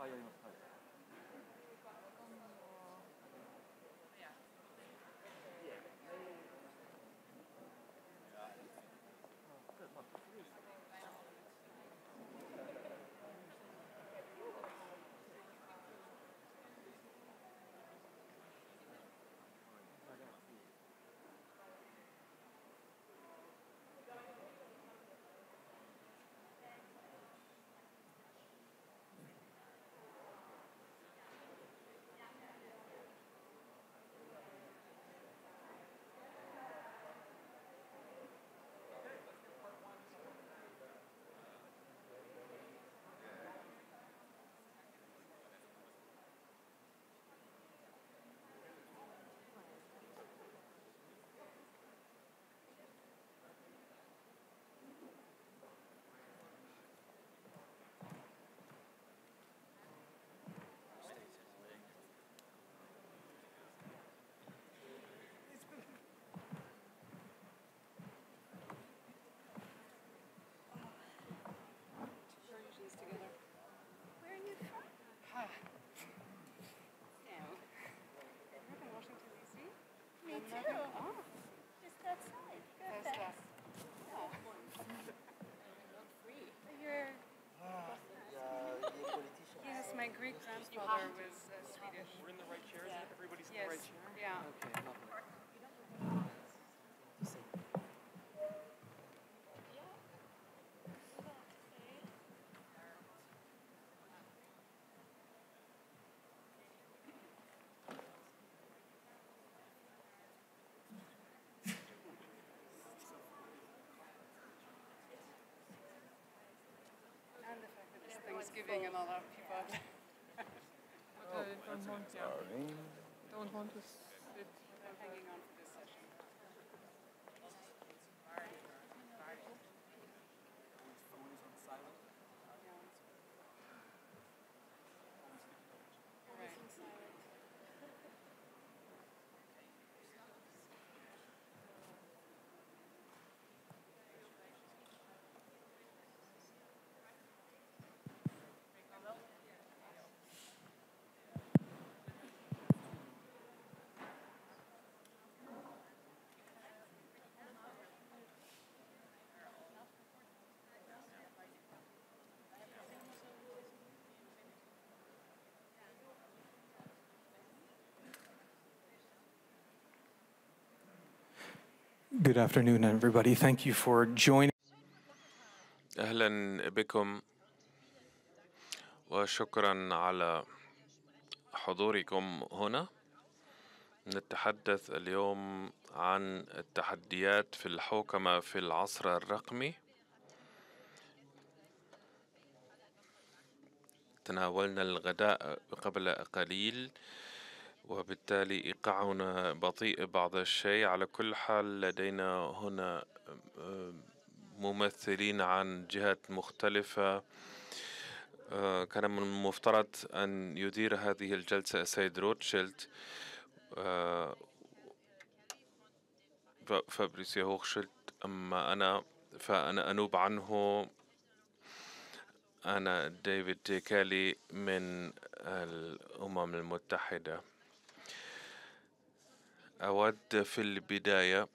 Yes, my great grandfather was Swedish. We're in the right chairs and everybody's in the right chair? Yeah. Okay, lovely. And the fact that it's Thanksgiving and all that people don't want to sit. are hanging on for this session. Phone is on silent. Good afternoon, everybody. Thank you for joining. أهلا بكم وشكرا على حضوركم هنا. نتحدث اليوم عن التحديات في الحوكمة في العصر الرقمي. تناولنا الغداء قبل قليل وبالتالي إيقاعنا بطيء بعض الشيء. على كل حال لدينا هنا ممثلين عن جهات مختلفة. كان من المفترض أن يدير هذه الجلسة السيد روتشيلد فابريسيو هوخشيلد، أما فأنا أنوب عنه. أنا ديفيد تيكالي من الأمم المتحدة. أود في البداية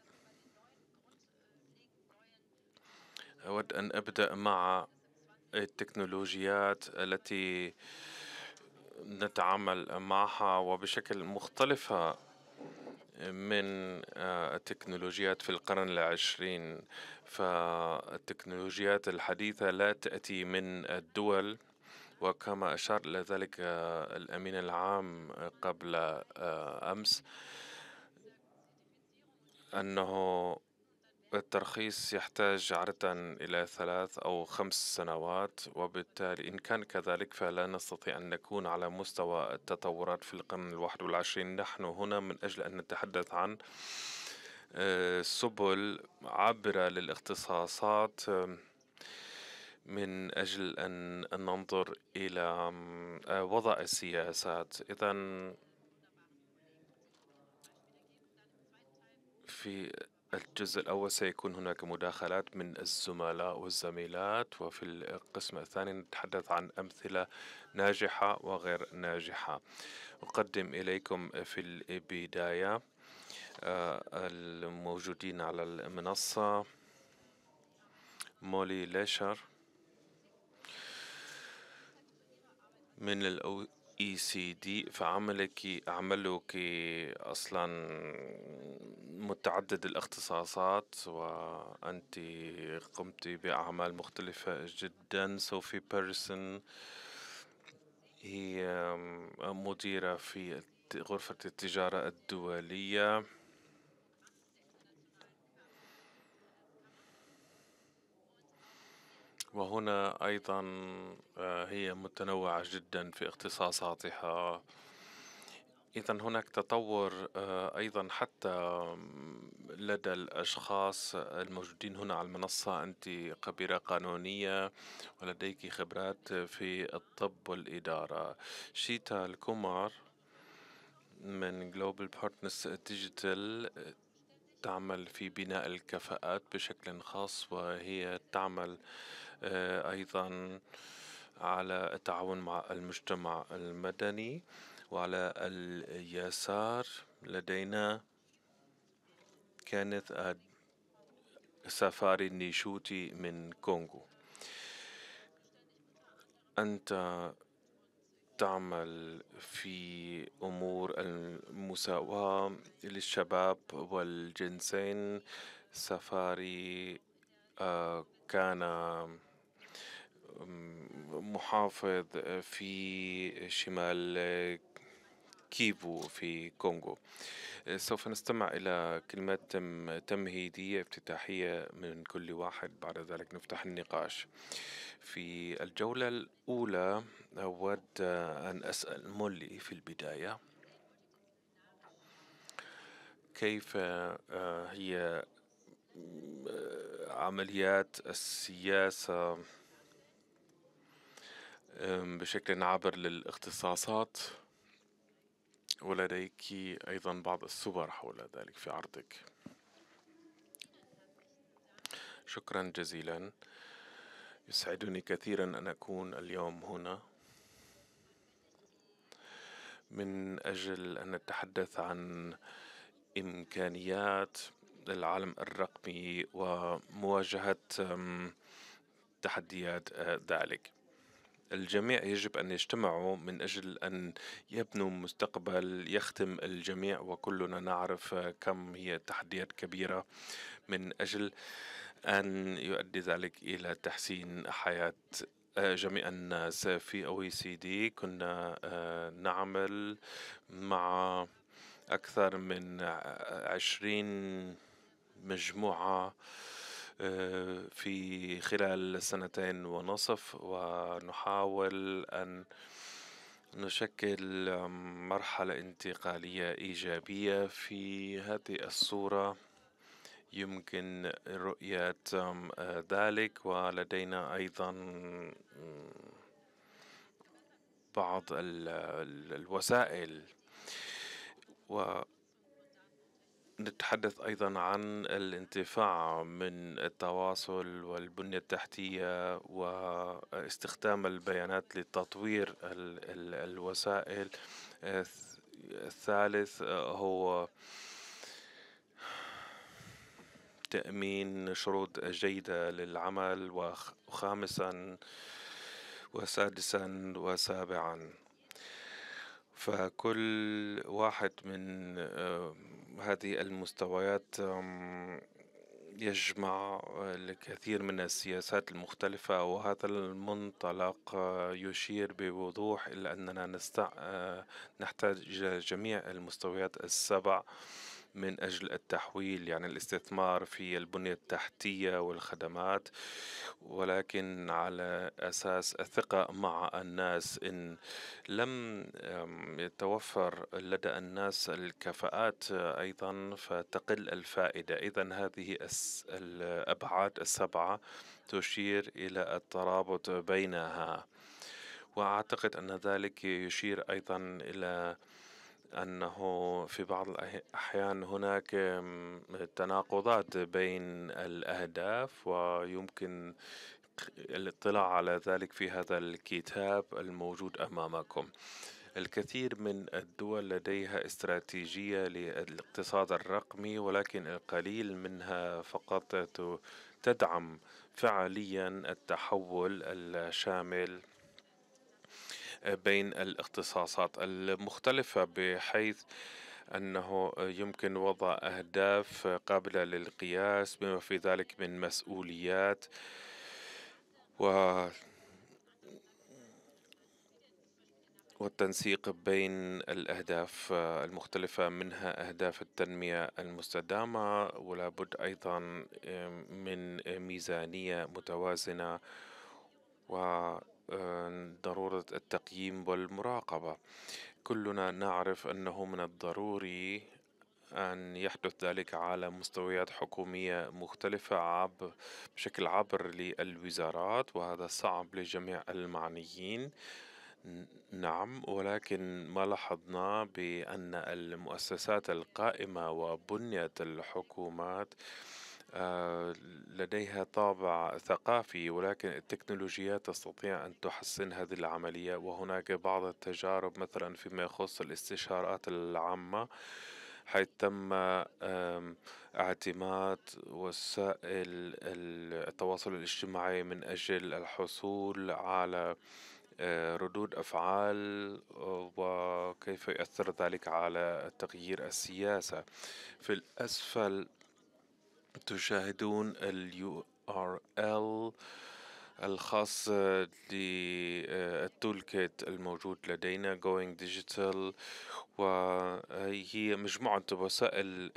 أن أبدأ مع التكنولوجيات التي نتعامل معها وبشكل مختلفة من التكنولوجيات في القرن العشرين. فالتكنولوجيات الحديثة لا تأتي من الدول، وكما أشار إلى ذلك الأمين العام قبل أمس أنه الترخيص يحتاج عادة إلى 3 أو 5 سنوات، وبالتالي إن كان كذلك فلا نستطيع أن نكون على مستوى التطورات في القرن 21. نحن هنا من أجل أن نتحدث عن سبل عابرة للاختصاصات من أجل أن ننظر إلى وضع السياسات. إذن في الجزء الأول سيكون هناك مداخلات من الزملاء والزميلات، وفي القسم الثاني نتحدث عن أمثلة ناجحة وغير ناجحة. أقدم إليكم في البداية الموجودين على المنصة: مولي ليشر من ال OECD، فعملك أصلا متعدد الاختصاصات، وأنت قمت بأعمال مختلفة جدا. صوفي بيرسون هي مديرة في غرفة التجارة الدولية. وهنا أيضا هي متنوعة جدا في اختصاصاتها. إذا هناك تطور أيضا حتى لدى الأشخاص الموجودين هنا على المنصة. أنت خبيرة قانونية ولديك خبرات في الطب والإدارة. شيتا الكومار من Global Partners Digital تعمل في بناء الكفاءات بشكل خاص، وهي تعمل أيضا على التعاون مع المجتمع المدني. وعلى اليسار لدينا كانت سافاري نيشوتي من كونغو. أنت تعمل في أمور المساواة للشباب والجنسين. سفاري كان محافظ في شمال كيفو في كونغو. سوف نستمع إلى كلمات تمهيدية افتتاحية من كل واحد، بعد ذلك نفتح النقاش. في الجولة الأولى أود أن أسأل مولي في البداية كيف هي عمليات السياسة بشكل عابر للاختصاصات، ولديك أيضا بعض الصور حول ذلك في عرضك. شكرا جزيلا. يسعدني كثيرا أن أكون اليوم هنا من أجل أن نتحدث عن إمكانيات العالم الرقمي ومواجهة تحديات ذلك. الجميع يجب أن يجتمعوا من أجل أن يبنوا مستقبل يخدم الجميع، وكلنا نعرف كم هي تحديات كبيرة من أجل أن يؤدي ذلك إلى تحسين حياة جميع الناس. في OECD كنا نعمل مع أكثر من 20 مجموعة في خلال 2.5 سنين، ونحاول أن نشكل مرحلة انتقالية إيجابية. في هذه الصورة يمكن رؤية ذلك، ولدينا أيضا بعض الوسائل، ونتحدث أيضا عن الانتفاع من التواصل والبنية التحتية واستخدام البيانات لتطوير الوسائل. الثالث هو تأمين شروط جيدة للعمل، وخامسا وسادسا وسابعا. فكل واحد من هذه المستويات يجمع الكثير من السياسات المختلفة، وهذا المنطلق يشير بوضوح إلى أننا نحتاج إلى جميع المستويات السبع من أجل التحويل، يعني الاستثمار في البنية التحتية والخدمات، ولكن على أساس الثقة مع الناس. إن لم يتوفر لدى الناس الكفاءات أيضا فتقل الفائدة. إذن هذه الأبعاد السبعة تشير إلى الترابط بينها، وأعتقد أن ذلك يشير أيضا إلى أنه في بعض الأحيان هناك تناقضات بين الأهداف، ويمكن الاطلاع على ذلك في هذا الكتاب الموجود أمامكم. الكثير من الدول لديها استراتيجية للاقتصاد الرقمي، ولكن القليل منها فقط تدعم فعليا التحول الشامل بين الاختصاصات المختلفة، بحيث أنه يمكن وضع أهداف قابلة للقياس بما في ذلك من مسؤوليات والتنسيق بين الأهداف المختلفة، منها أهداف التنمية المستدامة، ولا بد أيضا من ميزانية متوازنة وضرورة التقييم والمراقبة. كلنا نعرف أنه من الضروري أن يحدث ذلك على مستويات حكومية مختلفة بشكل عبر للوزارات، وهذا صعب لجميع المعنيين. نعم، ولكن ما لاحظنا بأن المؤسسات القائمة وبنية الحكومات لديها طابع ثقافي، ولكن التكنولوجيا تستطيع أن تحسن هذه العملية. وهناك بعض التجارب مثلا فيما يخص الاستشارات العامة، حيث تم اعتماد وسائل التواصل الاجتماعي من أجل الحصول على ردود أفعال وكيف يؤثر ذلك على تغيير السياسة. في الأسفل تشاهدون ال URL الخاص بالتول كيت الموجود لدينا Going Digital، وهي مجموعة وسائل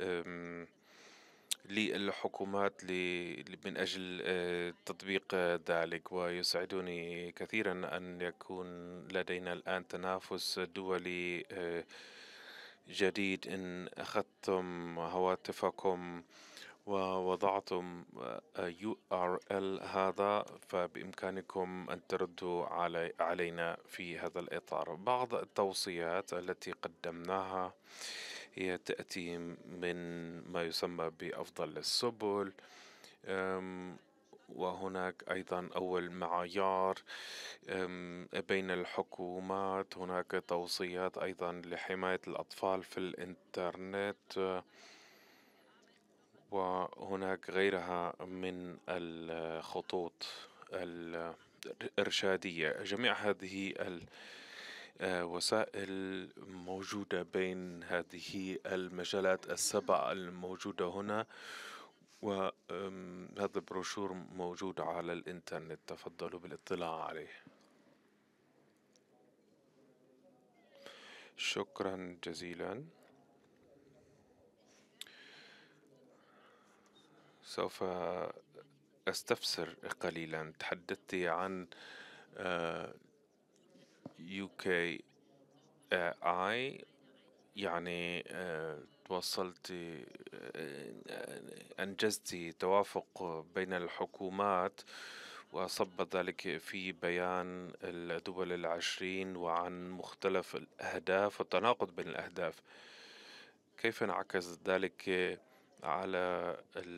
للحكومات من أجل تطبيق ذلك. ويسعدني كثيرا أن يكون لدينا الآن تنافس دولي جديد. إن أخذتم هواتفكم ووضعتم URL هذا، فبإمكانكم أن تردوا علينا في هذا الإطار. بعض التوصيات التي قدمناها هي تأتي من ما يسمى بأفضل السبل، وهناك أيضا أول معيار بين الحكومات. هناك توصيات أيضا لحماية الأطفال في الإنترنت، وهناك غيرها من الخطوط الإرشادية. جميع هذه الوسائل موجودة بين هذه المجالات السبع الموجودة هنا، وهذا البروشور موجود على الإنترنت، تفضلوا بالاطلاع عليه. شكرا جزيلا. سوف أستفسر قليلا. تحدثت عن UKI، يعني توصلت أنجزت توافق بين الحكومات، وصب ذلك في بيان الدول العشرين وعن مختلف الأهداف والتناقض بين الأهداف. كيف انعكس ذلك على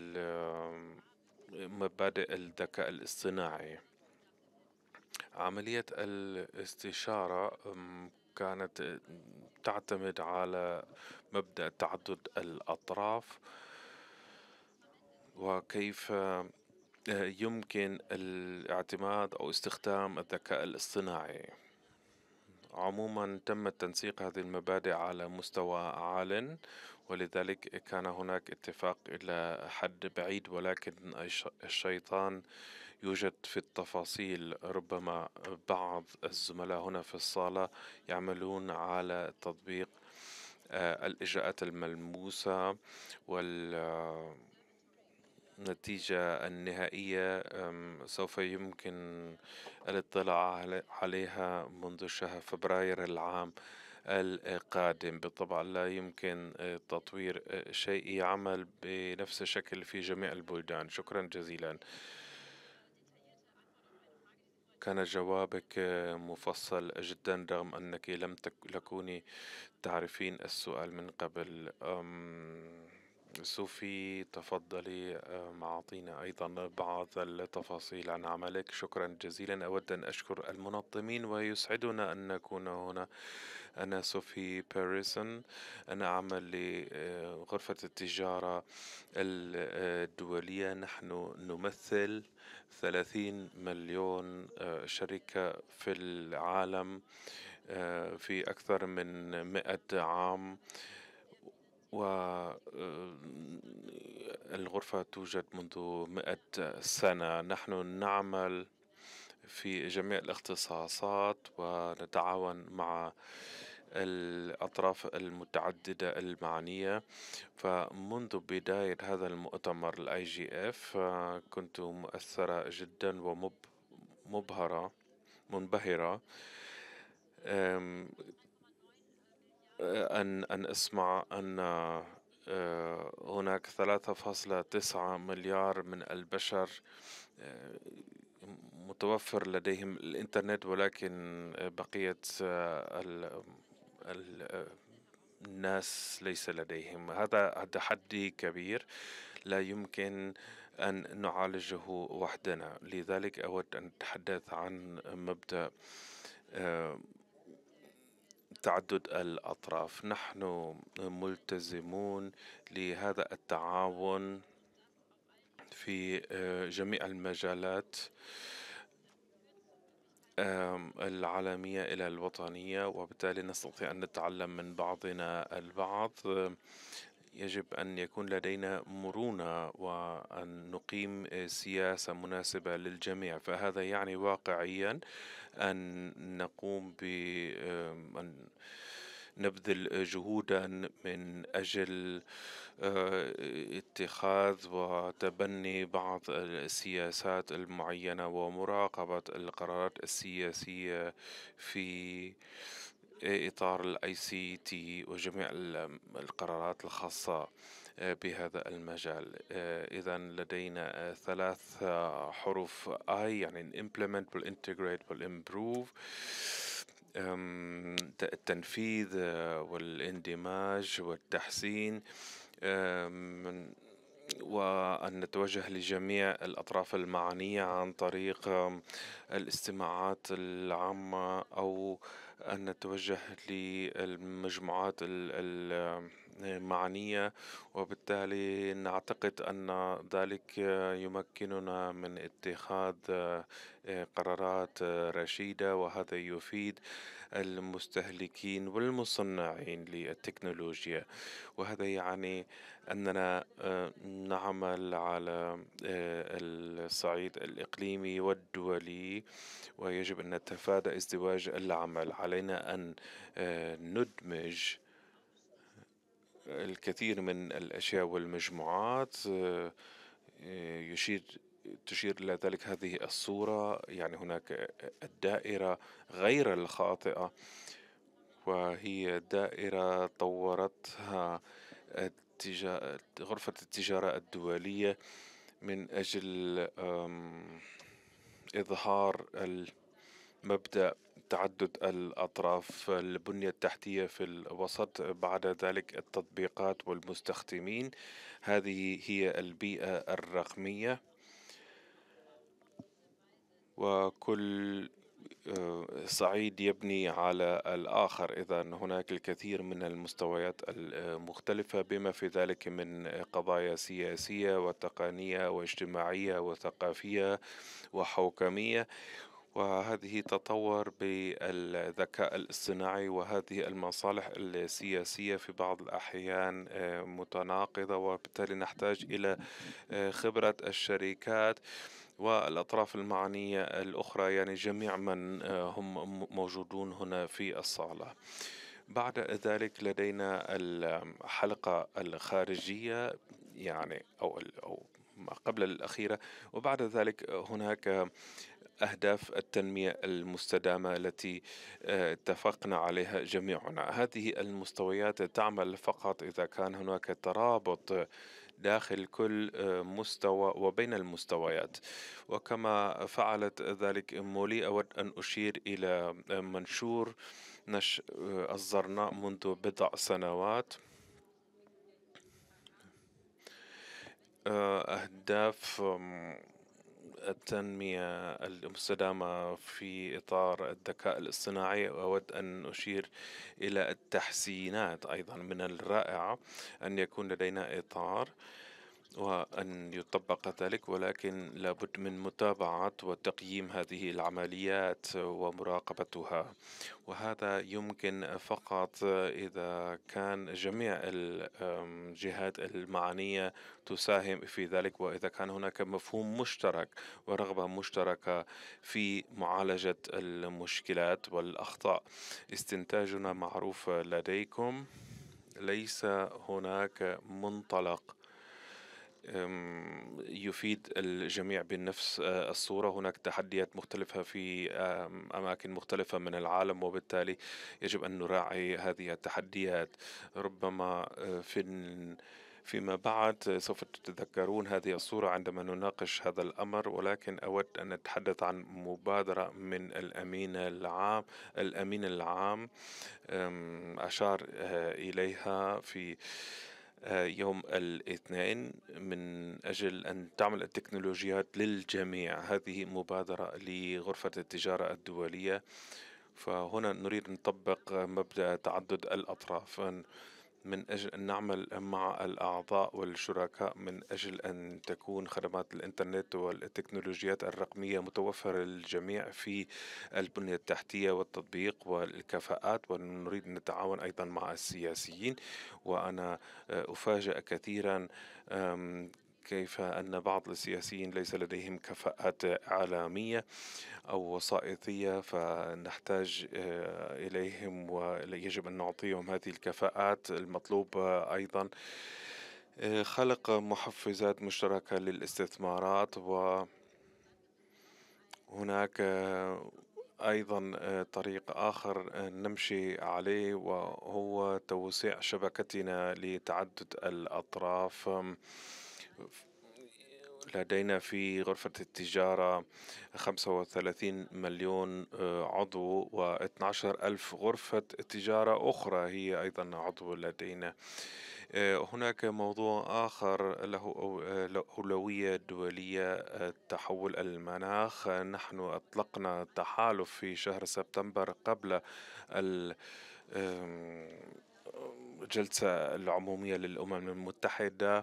مبادئ الذكاء الاصطناعي؟ عملية الاستشارة كانت تعتمد على مبدأ تعدد الأطراف، وكيف يمكن الاعتماد أو استخدام الذكاء الاصطناعي. عموما تم تنسيق هذه المبادئ على مستوى عال، ولذلك كان هناك اتفاق إلى حد بعيد، ولكن الشيطان يوجد في التفاصيل. ربما بعض الزملاء هنا في الصالة يعملون على تطبيق الإجراءات الملموسة، والنتيجة النهائية سوف يمكن الاطلاع عليها منذ شهر فبراير العام القادم. بالطبع لا يمكن تطوير شيء يعمل بنفس الشكل في جميع البلدان. شكرا جزيلا. وكان جوابك مفصل جدا رغم أنك لم تكوني تعرفين السؤال من قبل. سوفي تفضلي، أعطينا أيضا بعض التفاصيل عن عملك. شكرا جزيلا. أود أن أشكر المنظمين ويسعدنا أن نكون هنا. أنا سوفي باريسون، أنا أعمل لغرفة التجارة الدولية. نحن نمثل 30 مليون شركة في العالم في أكثر من 100 عام، والغرفة توجد منذ 100 سنة. نحن نعمل في جميع الاختصاصات ونتعاون مع الأطراف المتعددة المعنية. فمنذ بداية هذا المؤتمر IGF كنت مؤثرة جدا منبهرة أن أسمع أن هناك 3.9 مليار من البشر متوفر لديهم الإنترنت، ولكن بقية الناس ليس لديهم. هذا تحدي كبير لا يمكن أن نعالجه وحدنا. لذلك أود أن أتحدث عن مبدأ تعدد الأطراف. نحن ملتزمون لهذا التعاون في جميع المجالات العالمية إلى الوطنية، وبالتالي نستطيع أن نتعلم من بعضنا البعض. يجب أن يكون لدينا مرونة وأن نقيم سياسة مناسبة للجميع. فهذا يعني واقعيا أن نقوم بأن نبذل جهودا من أجل اتخاذ وتبني بعض السياسات المعينة ومراقبة القرارات السياسية في إطار ICT وجميع القرارات الخاصة بهذا المجال. إذا لدينا 3 حروف I، يعني implement integrate improve، التنفيذ والاندماج والتحسين، وأن نتوجه لجميع الأطراف المعنية عن طريق الاستماعات العامة، أو أن نتوجه للمجموعات المعنية. وبالتالي نعتقد أن ذلك يمكننا من اتخاذ قرارات رشيدة، وهذا يفيد المستهلكين والمصنعين للتكنولوجيا. وهذا يعني أننا نعمل على الصعيد الإقليمي والدولي، ويجب أن نتفادى ازدواج العمل. علينا أن ندمج الكثير من الأشياء والمجموعات. تشير إلى ذلك هذه الصورة، يعني هناك الدائرة غير الخاطئة، وهي دائرة طورتها غرفة التجارة الدولية من أجل إظهار المبدأ تعدد الأطراف، البنية التحتية في الوسط، بعد ذلك التطبيقات والمستخدمين. هذه هي البيئة الرقمية، وكل صعيد يبني على الآخر. إذا هناك الكثير من المستويات المختلفة، بما في ذلك من قضايا سياسية وتقنية واجتماعية وثقافية وحوكمية، وهذه تطور بالذكاء الاصطناعي. وهذه المصالح السياسية في بعض الأحيان متناقضة، وبالتالي نحتاج إلى خبرة الشركات والأطراف المعنية الأخرى، يعني جميع من هم موجودون هنا في الصالة. بعد ذلك لدينا الحلقة الخارجية، يعني أو ما قبل الأخيرة، وبعد ذلك هناك أهداف التنمية المستدامة التي اتفقنا عليها جميعنا. هذه المستويات تعمل فقط إذا كان هناك ترابط داخل كل مستوى وبين المستويات. وكما فعلت ذلك مولي، أود أن أشير إلى منشور أصدرناه منذ بضع سنوات، أهداف التنمية المستدامة في إطار الذكاء الاصطناعي. وأود أن أشير إلى التحسينات. أيضا من الرائع أن يكون لدينا إطار وأن يطبق ذلك، ولكن لابد من متابعة وتقييم هذه العمليات ومراقبتها، وهذا يمكن فقط إذا كان جميع الجهات المعنية تساهم في ذلك، وإذا كان هناك مفهوم مشترك ورغبة مشتركة في معالجة المشكلات والأخطاء. استنتاجنا معروف لديكم، ليس هناك منطلق يفيد الجميع بنفس الصورة. هناك تحديات مختلفة في أماكن مختلفة من العالم، وبالتالي يجب أن نراعي هذه التحديات. ربما فيما بعد سوف تتذكرون هذه الصورة عندما نناقش هذا الأمر، ولكن أود أن أتحدث عن مبادرة من الأمين العام أشار إليها في يوم الاثنين من أجل أن تعمل التكنولوجيات للجميع. هذه مبادرة لغرفة التجارة الدولية، فهنا نريد أن نطبق مبدأ تعدد الأطراف من أجل أن نعمل مع الأعضاء والشركاء من أجل أن تكون خدمات الإنترنت والتكنولوجيات الرقمية متوفرة للجميع في البنية التحتية والتطبيق والكفاءات. ونريد أن نتعاون أيضا مع السياسيين. وأنا أفاجأ كثيرا كيف أن بعض السياسيين ليس لديهم كفاءات إعلامية أو وسائطية، فنحتاج إليهم ويجب أن نعطيهم هذه الكفاءات المطلوبة. أيضا خلق محفزات مشتركة للاستثمارات، وهناك أيضا طريق آخر نمشي عليه، وهو توسيع شبكتنا لتعدد الأطراف. لدينا في غرفة التجارة 35 مليون عضو، و12 ألف غرفة تجارة أخرى هي أيضا عضو لدينا. هناك موضوع آخر له أولوية دولية، تحول المناخ. نحن أطلقنا تحالف في شهر سبتمبر قبل الجلسة العمومية للأمم المتحدة،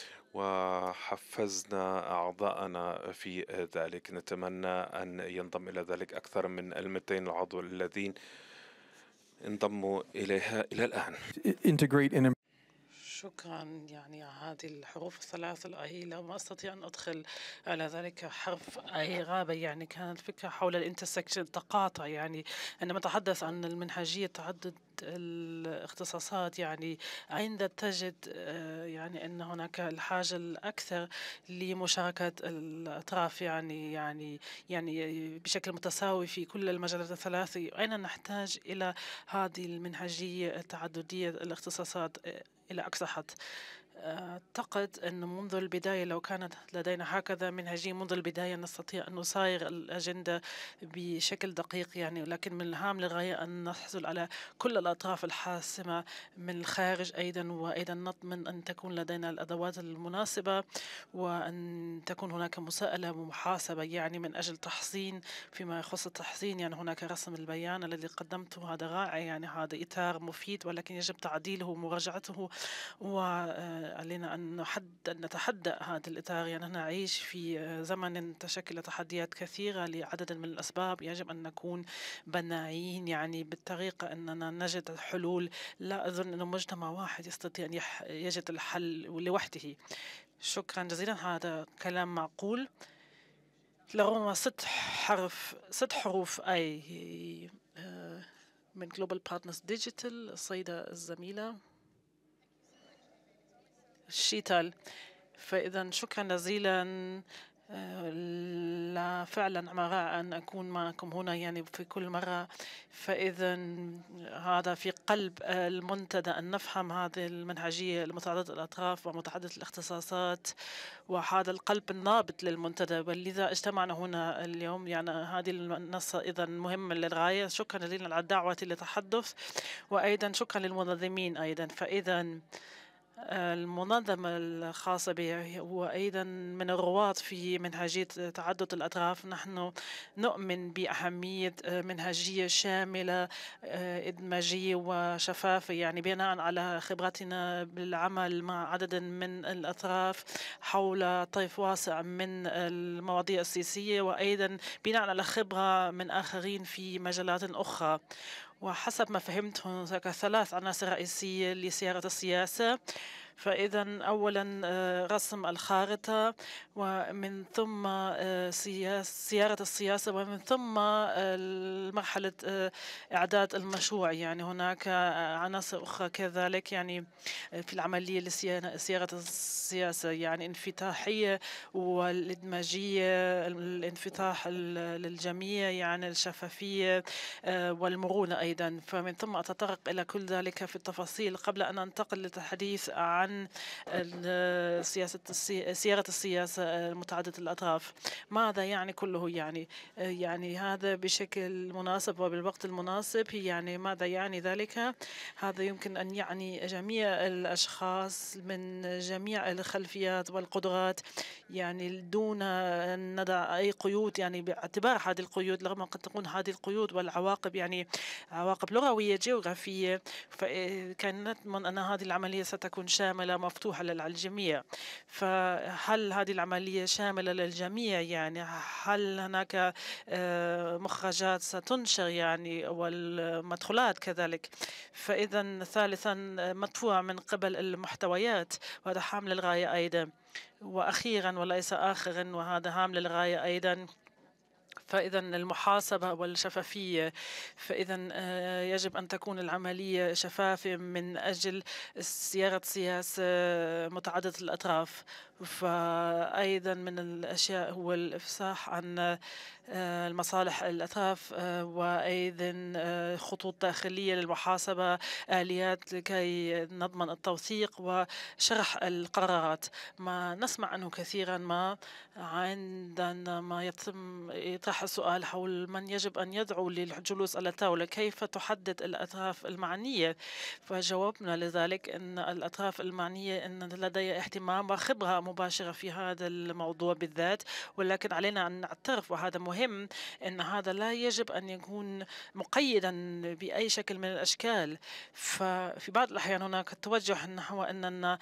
وحفزنا أعضاءنا في ذلك. نتمنى أن ينضم إلى ذلك أكثر من 200 عضو الذين انضموا إليها إلى الآن. integrate in شكرا. يعني هذه الحروف الثلاث الأهيلة ما أستطيع أن أدخل على ذلك حرف أي غابة. يعني كانت فكرة حول الانترسكشن، التقاطع. يعني عندما نتحدث عن المنهجية تعدد الاختصاصات، يعني عند تجد يعني أن هناك الحاجة الأكثر لمشاركة الأطراف، يعني بشكل متساوي في كل المجالات الثلاثة. أين نحتاج إلى هذه المنهجية التعددية الاختصاصات إلى أقصى حد. أعتقد أن منذ البداية لو كانت لدينا هكذا منهجية منذ البداية نستطيع أن نساير الأجندة بشكل دقيق. يعني لكن من الهام للغاية أن نحصل على كل الأطراف الحاسمة من الخارج أيضا، وأيضا نضمن أن تكون لدينا الأدوات المناسبة، وأن تكون هناك مساءلة ومحاسبة يعني من أجل تحصين. فيما يخص التحصين يعني هناك رسم البيان الذي قدمته، هذا رائع، يعني هذا إطار مفيد، ولكن يجب تعديله ومراجعته، وعلينا أن نتحدى هذا الإطار. يعني نعيش في زمن تشكل تحديات كثيرة لعدد من الأسباب. يجب أن نكون بناعين يعني بالطريقة أننا نجد حلول. لا أظن أن مجتمع واحد يستطيع أن يجد الحل لوحده. شكرا جزيلا، هذا كلام معقول. لربما ست حروف أي من Global Partners Digital. السيدة الزميلة شيتال. فإذا شكرا جزيلا على فعلا ما رائع أن أكون معكم هنا يعني في كل مرة. فإذا هذا في قلب المنتدى أن نفهم هذه المنهجية المتعددة الأطراف ومتعددة الاختصاصات، وهذا القلب النابض للمنتدى، ولذا اجتمعنا هنا اليوم. يعني هذه المنصة إذا مهمة للغاية. شكرا جزيلا على الدعوة للتحدث، وأيضا شكرا للمنظمين أيضا. فإذا المنظمة الخاصة به هو أيضا من الرواد في منهجية تعدد الأطراف. نحن نؤمن بأهمية منهجية شاملة إدماجية وشفافة، يعني بناء على خبرتنا بالعمل مع عدد من الأطراف حول طيف واسع من المواضيع السياسية، وأيضا بناء على خبرة من آخرين في مجالات أخرى. وحسب ما فهمت هناك 3 عناصر رئيسية لسيارة السياسة. فإذا أولا رسم الخارطة، ومن ثم سيارة السياسة، ومن ثم مرحلة إعداد المشروع. يعني هناك عناصر أخرى كذلك يعني في العملية لسيارة السياسة، يعني انفتاحية والإدماجية، الانفتاح للجميع، يعني الشفافية والمرونة أيضا. فمن ثم أتطرق إلى كل ذلك في التفاصيل قبل أن أنتقل للحديث عن سيارة السياسة متعددة الأطراف. ماذا يعني كله؟ يعني هذا بشكل مناسب وبالوقت المناسب. يعني ماذا يعني ذلك؟ هذا يمكن أن يعني جميع الأشخاص من جميع الخلفيات والقدرات، يعني دون أن ندع أي قيود، يعني باعتبار هذه القيود، رغم قد تكون هذه القيود والعواقب يعني عواقب لغوية جغرافية، فكان نضمن أن هذه العملية ستكون شاملة مفتوحة للجميع. فهل هذه العملية شاملة للجميع؟ يعني هل هناك مخرجات ستنشر يعني والمدخولات كذلك؟ فإذا ثالثا مدفوع من قبل المحتويات، وهذا هام للغاية أيضا. وأخيرا وليس آخرا، وهذا هام للغاية أيضا، فإذا المحاسبة والشفافية. فإذا يجب أن تكون العملية شفافة من أجل سيارة سياسة متعددة الأطراف. فأيضا من الأشياء هو الإفصاح عن المصالح الأطراف، وأيضا خطوط داخلية للمحاسبة، آليات لكي نضمن التوثيق وشرح القرارات. ما نسمع عنه كثيرا ما عندما يتم يطرح السؤال حول من يجب أن يدعو للجلوس على الطاولة، كيف تحدد الأطراف المعنية؟ فجوابنا لذلك أن الأطراف المعنية أن لدي اهتمام وخبرة مباشرة في هذا الموضوع بالذات، ولكن علينا أن نعترف، وهذا مهم، أن هذا لا يجب أن يكون مقيدا بأي شكل من الأشكال. ففي بعض الأحيان هناك توجه نحو أننا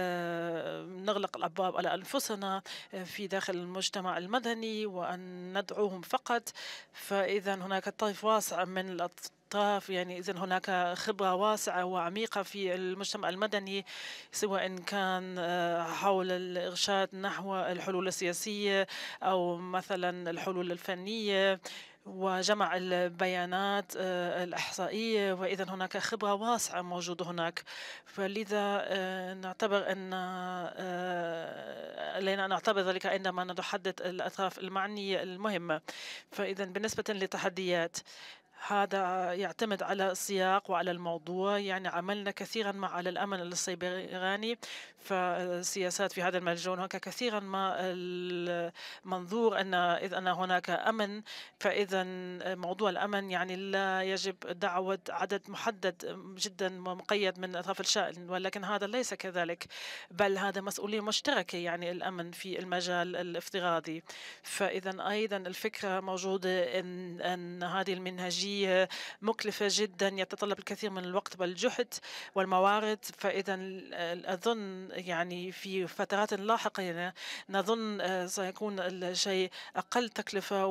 نغلق الأبواب على أنفسنا في داخل المجتمع المدني وأن ندعوهم فقط. فإذا هناك طيف واسع من الأطراف، يعني إذن هناك خبرة واسعة وعميقة في المجتمع المدني، سواء كان حول الإرشاد نحو الحلول السياسية أو مثلا الحلول الفنية وجمع البيانات الإحصائية. وإذا هناك خبرة واسعة موجودة هناك. فلذا نعتبر أن علينا أن نعتبر ذلك عندما نحدد الأطراف المعنية المهمة. فإذا بالنسبة للتحديات، هذا يعتمد على السياق وعلى الموضوع. يعني عملنا كثيرا مع الأمن السيبراني، فسياسات في هذا المجال هناك كثيرا ما المنظور أن إذا أن هناك أمن، فإذا موضوع الأمن يعني لا يجب دعوة عدد محدد جدا ومقيد من أطراف الشأن، ولكن هذا ليس كذلك، بل هذا مسؤولية مشتركة، يعني الأمن في المجال الافتراضي. فإذا أيضا الفكرة موجودة أن هذه المنهجية مكلفة جدا، يتطلب الكثير من الوقت والجهد والموارد. فإذا أظن يعني في فترات لاحقة نظن سيكون الشيء أقل تكلفة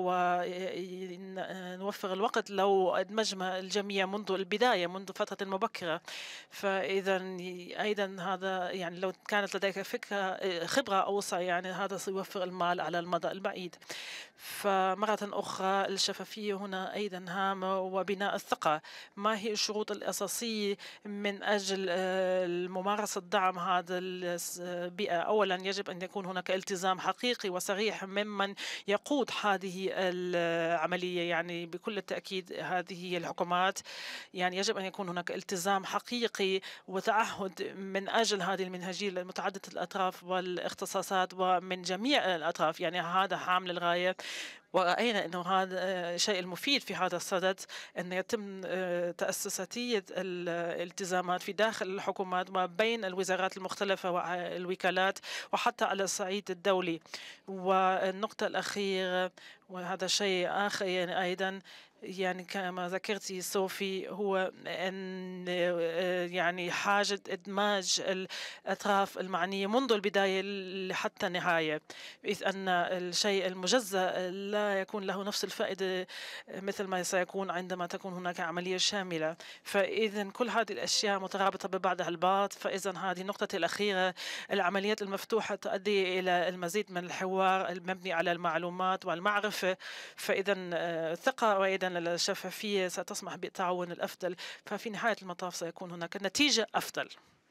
ونوفر الوقت لو أدمجنا الجميع منذ البداية، منذ فترة مبكرة. فإذا أيضا هذا يعني لو كانت لديك خبرة أوسع، يعني هذا سيوفر المال على المدى البعيد. فمرة أخرى الشفافية هنا أيضا هامة وبناء الثقة. ما هي الشروط الأساسية من أجل ممارسة دعم هذا البيئة؟ أولا يجب أن يكون هناك التزام حقيقي وصريح ممن يقود هذه العملية، يعني بكل التأكيد هذه هي الحكومات. يعني يجب أن يكون هناك التزام حقيقي وتعهد من أجل هذه المنهجية المتعددة الأطراف والاختصاصات ومن جميع الأطراف، يعني هذا حامل الغاية. ورأينا أنه هذا الشيء المفيد في هذا الصدد أن يتم تأسيساتية الالتزامات في داخل الحكومات وبين الوزارات المختلفة والوكالات وحتى على الصعيد الدولي. والنقطة الأخيرة وهذا شيء آخر يعني أيضا يعني كما ذكرتي صوفي، هو أن يعني حاجة إدماج الأطراف المعنية منذ البداية حتى النهاية، إذ أن الشيء المجزأ لا يكون له نفس الفائدة مثل ما سيكون عندما تكون هناك عملية شاملة. فإذا كل هذه الأشياء مترابطة ببعضها البعض. فإذا هذه النقطة الأخيرة، العمليات المفتوحة تؤدي إلى المزيد من الحوار المبني على المعلومات والمعرفة. فإذا الثقة وأيضا الشفافية ستسمح بالتعاون الأفضل، ففي نهاية المطاف سيكون هناك نتيجة أفضل.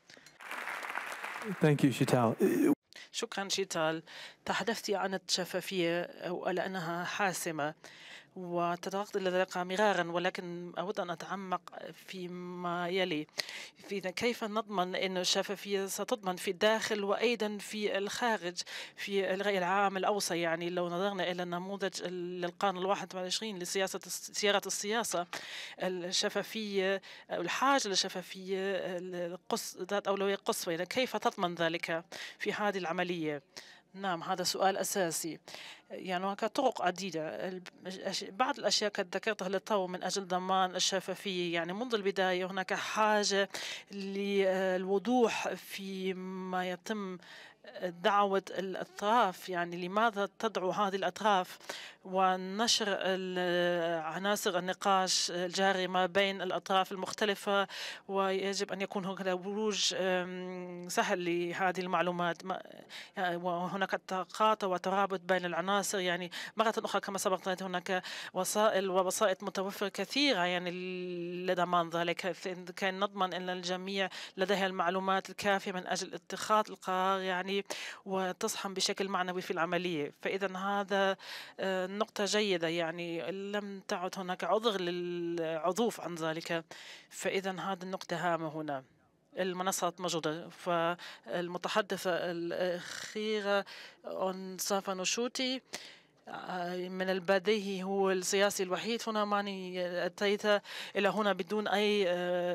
Thank you, Shital. شكرا شيتال. تحدثت عن الشفافية وعلى أنها حاسمة وتطرقت إلى ذلك مرارا، ولكن أود أن أتعمق فيما يلي. كيف نضمن أن الشفافية ستضمن في الداخل وأيضا في الخارج في الرأي العام الأوسع؟ يعني لو نظرنا إلى النموذج للقرن 21 لسياسة سيارة السياسة، الشفافية الحاجة للشفافية ذات أولوية قصوى، كيف تضمن ذلك في هذه العملية؟ نعم، هذا سؤال أساسي. يعني هناك طرق عديدة. بعض الأشياء قد ذكرتها للتو من أجل ضمان الشفافية. يعني منذ البداية هناك حاجة للوضوح فيما يتم دعوة الأطراف، يعني لماذا تدعو هذه الأطراف، ونشر عناصر النقاش الجاري ما بين الأطراف المختلفة. ويجب أن يكون هناك بروج سهل لهذه المعلومات، وهناك تقاطع وترابط بين العناصر. يعني مرة أخرى كما سبق هناك وسائل ووسائط متوفرة كثيرة يعني لضمان ذلك، كان نضمن أن الجميع لديها المعلومات الكافية من أجل اتخاذ القرار يعني وتصحن بشكل معنوي في العملية. فإذا هذا نقطة جيدة، يعني لم تعد هناك عذر للعزوف عن ذلك. فإذا هذه النقطة هامة هنا. المنصات موجودة. فالمتحدثة الأخيرة أنصافا نشوتي من البديهي هو السياسي الوحيد هنا، ماني أتيت إلى هنا بدون أي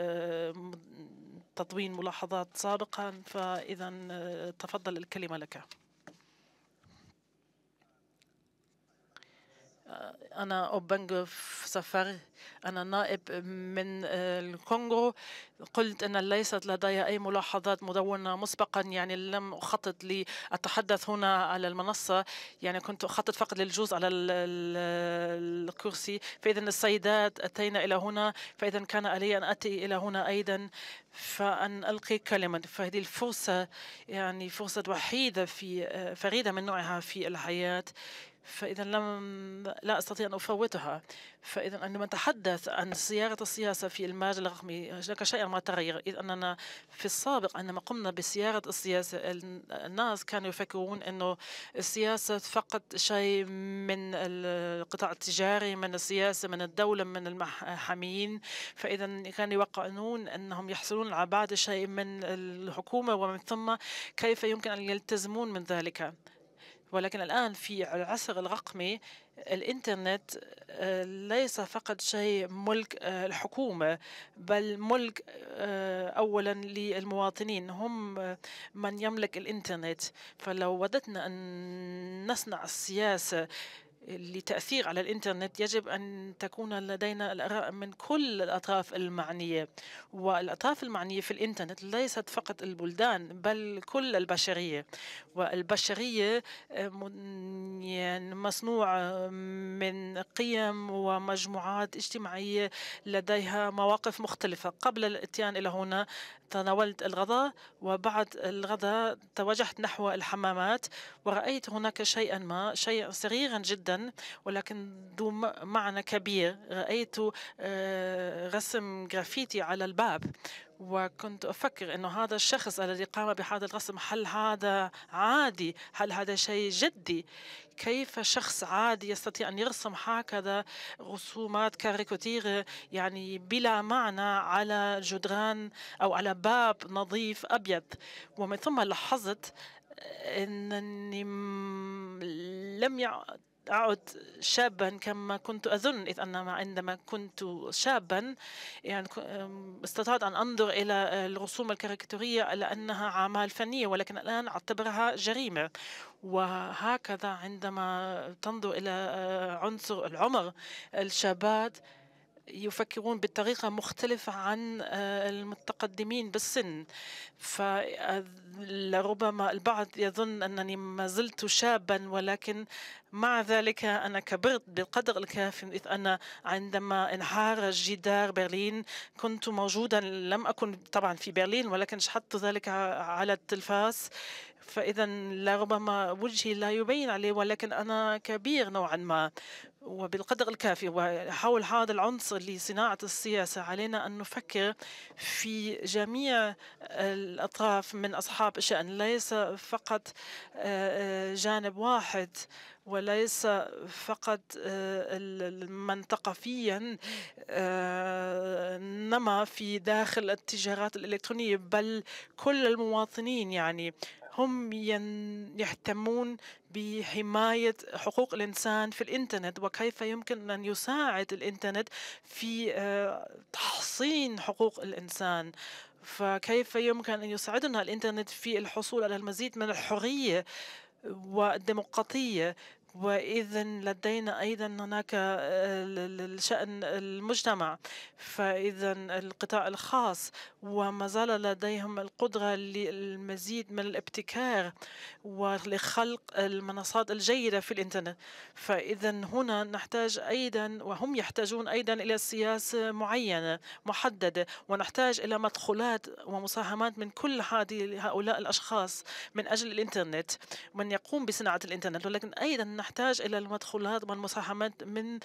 تطوين ملاحظات سابقا. فإذا تفضل الكلمة لك. أنا أوبنغ سفر، أنا نائب من الكونغو. قلت أن ليست لدي أي ملاحظات مدونة مسبقا، يعني لم أخطط لأتحدث هنا على المنصة، يعني كنت أخطط فقط للجوز على الكرسي. فإذا السيدات أتينا إلى هنا، فإذا كان علي أن أتي إلى هنا أيضا فأن ألقي كلمة. فهذه الفرصة يعني فرصة وحيدة فريدة من نوعها في الحياة، فإذا لا أستطيع أن أفوتها. فإذا عندما نتحدث عن سيارة السياسة في المجال الرقمي هناك شيء ما تغير، إذ أننا في السابق عندما قمنا بسيارة السياسة الناس كانوا يفكرون أنه السياسة فقط شيء من القطاع التجاري، من السياسة، من الدولة، من المحامين. فإذا كانوا يوقعون أنهم يحصلون على بعض شيء من الحكومة، ومن ثم كيف يمكن أن يلتزمون من ذلك. ولكن الآن في العصر الرقمي الإنترنت ليس فقط شيء ملك الحكومة، بل ملك أولا للمواطنين، هم من يملك الإنترنت. فلو وددنا أن نصنع السياسة لتأثير على الإنترنت يجب أن تكون لدينا الآراء من كل الأطراف المعنية. والأطراف المعنية في الإنترنت ليست فقط البلدان بل كل البشرية. والبشرية يعني مصنوعة من قيم ومجموعات اجتماعية لديها مواقف مختلفة. قبل الاتيان إلى هنا تناولت الغداء، وبعد الغداء توجهت نحو الحمامات ورأيت هناك شيئا صغيرا جدا جدا ولكن ذو معنى كبير. رأيت رسم جرافيتي على الباب وكنت أفكر أنه هذا الشخص الذي قام بهذا الرسم، هل هذا عادي؟ هل هذا شيء جدي؟ كيف شخص عادي يستطيع أن يرسم هكذا رسومات كاريكاتير يعني بلا معنى على جدران أو على باب نظيف أبيض؟ ومن ثم لاحظت أنني لم أعد شابا كما كنت أظن، إذ أن عندما كنت شابا يعني استطعت أن أنظر إلى الرسوم الكاريكاتورية على أنها أعمال فنية، ولكن الآن أعتبرها جريمة. وهكذا عندما تنظر إلى عنصر العمر، الشابات يفكرون بطريقة مختلفة عن المتقدمين بالسن، فلربما البعض يظن أنني ما زلت شابا، ولكن مع ذلك أنا كبرت بالقدر الكافي، إذ أنا عندما انهار جدار برلين كنت موجودا، لم أكن طبعا في برلين ولكن شاهدت ذلك على التلفاز، فإذا لربما وجهي لا يبين عليه ولكن أنا كبير نوعا ما وبالقدر الكافي. وحول هذا العنصر لصناعة السياسة علينا أن نفكر في جميع الأطراف من أصحاب الشأن، ليس فقط جانب واحد وليس فقط من ثقافيا نما في داخل التجارات الإلكترونية، بل كل المواطنين يعني هم يهتمون بحماية حقوق الإنسان في الإنترنت، وكيف يمكن أن يساعد الإنترنت في تحصين حقوق الإنسان، فكيف يمكن أن يساعدنا الإنترنت في الحصول على المزيد من الحرية والديمقراطية. وإذا لدينا أيضا هناك شأن المجتمع، فإذا القطاع الخاص وما زال لديهم القدرة للمزيد من الابتكار ولخلق المنصات الجيدة في الإنترنت، فإذا هنا نحتاج أيضا وهم يحتاجون أيضا إلى سياسة معينة محددة، ونحتاج إلى مدخولات ومساهمات من كل هؤلاء الأشخاص من أجل الإنترنت، من يقوم بصناعة الإنترنت، ولكن أيضا نحتاج إلى المدخولات والمساهمات من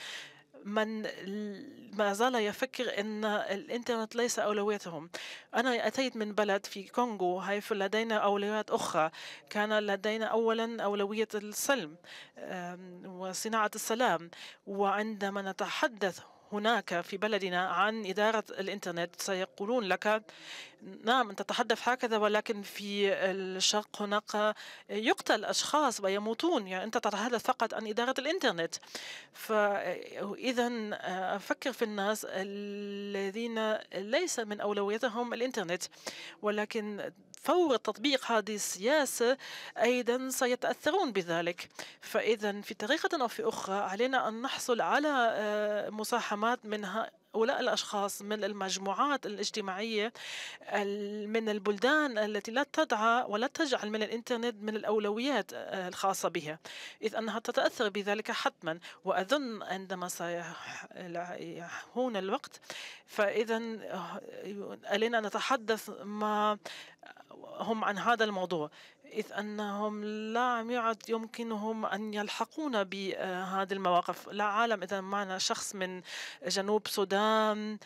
ما زال يفكر أن الإنترنت ليس أولويتهم. أنا أتيت من بلد في كونغو حيث لدينا أولويات أخرى، كان لدينا أولا أولوية السلم وصناعة السلام، وعندما نتحدث هناك في بلدنا عن إدارة الإنترنت سيقولون لك نعم أنت تتحدث هكذا، ولكن في الشرق هناك يقتل أشخاص ويموتون، يعني أنت تتحدث فقط عن إدارة الإنترنت. فإذا أفكر في الناس الذين ليس من أولويتهم الإنترنت، ولكن فور تطبيق هذه السياسة أيضا سيتأثرون بذلك. فإذا في طريقة أو في أخرى علينا أن نحصل على مساهمات من هؤلاء الأشخاص من المجموعات الاجتماعية من البلدان التي لا تدعى ولا تجعل من الإنترنت من الأولويات الخاصة بها، إذ أنها تتأثر بذلك حتما. وأظن عندما سيحون الوقت فإذا علينا أن نتحدث ما هم عن هذا الموضوع، إذ أنهم لا يعد يمكنهم أن يلحقون بهذه المواقف. لا أعلم إذا معنا شخص من جنوب السودان،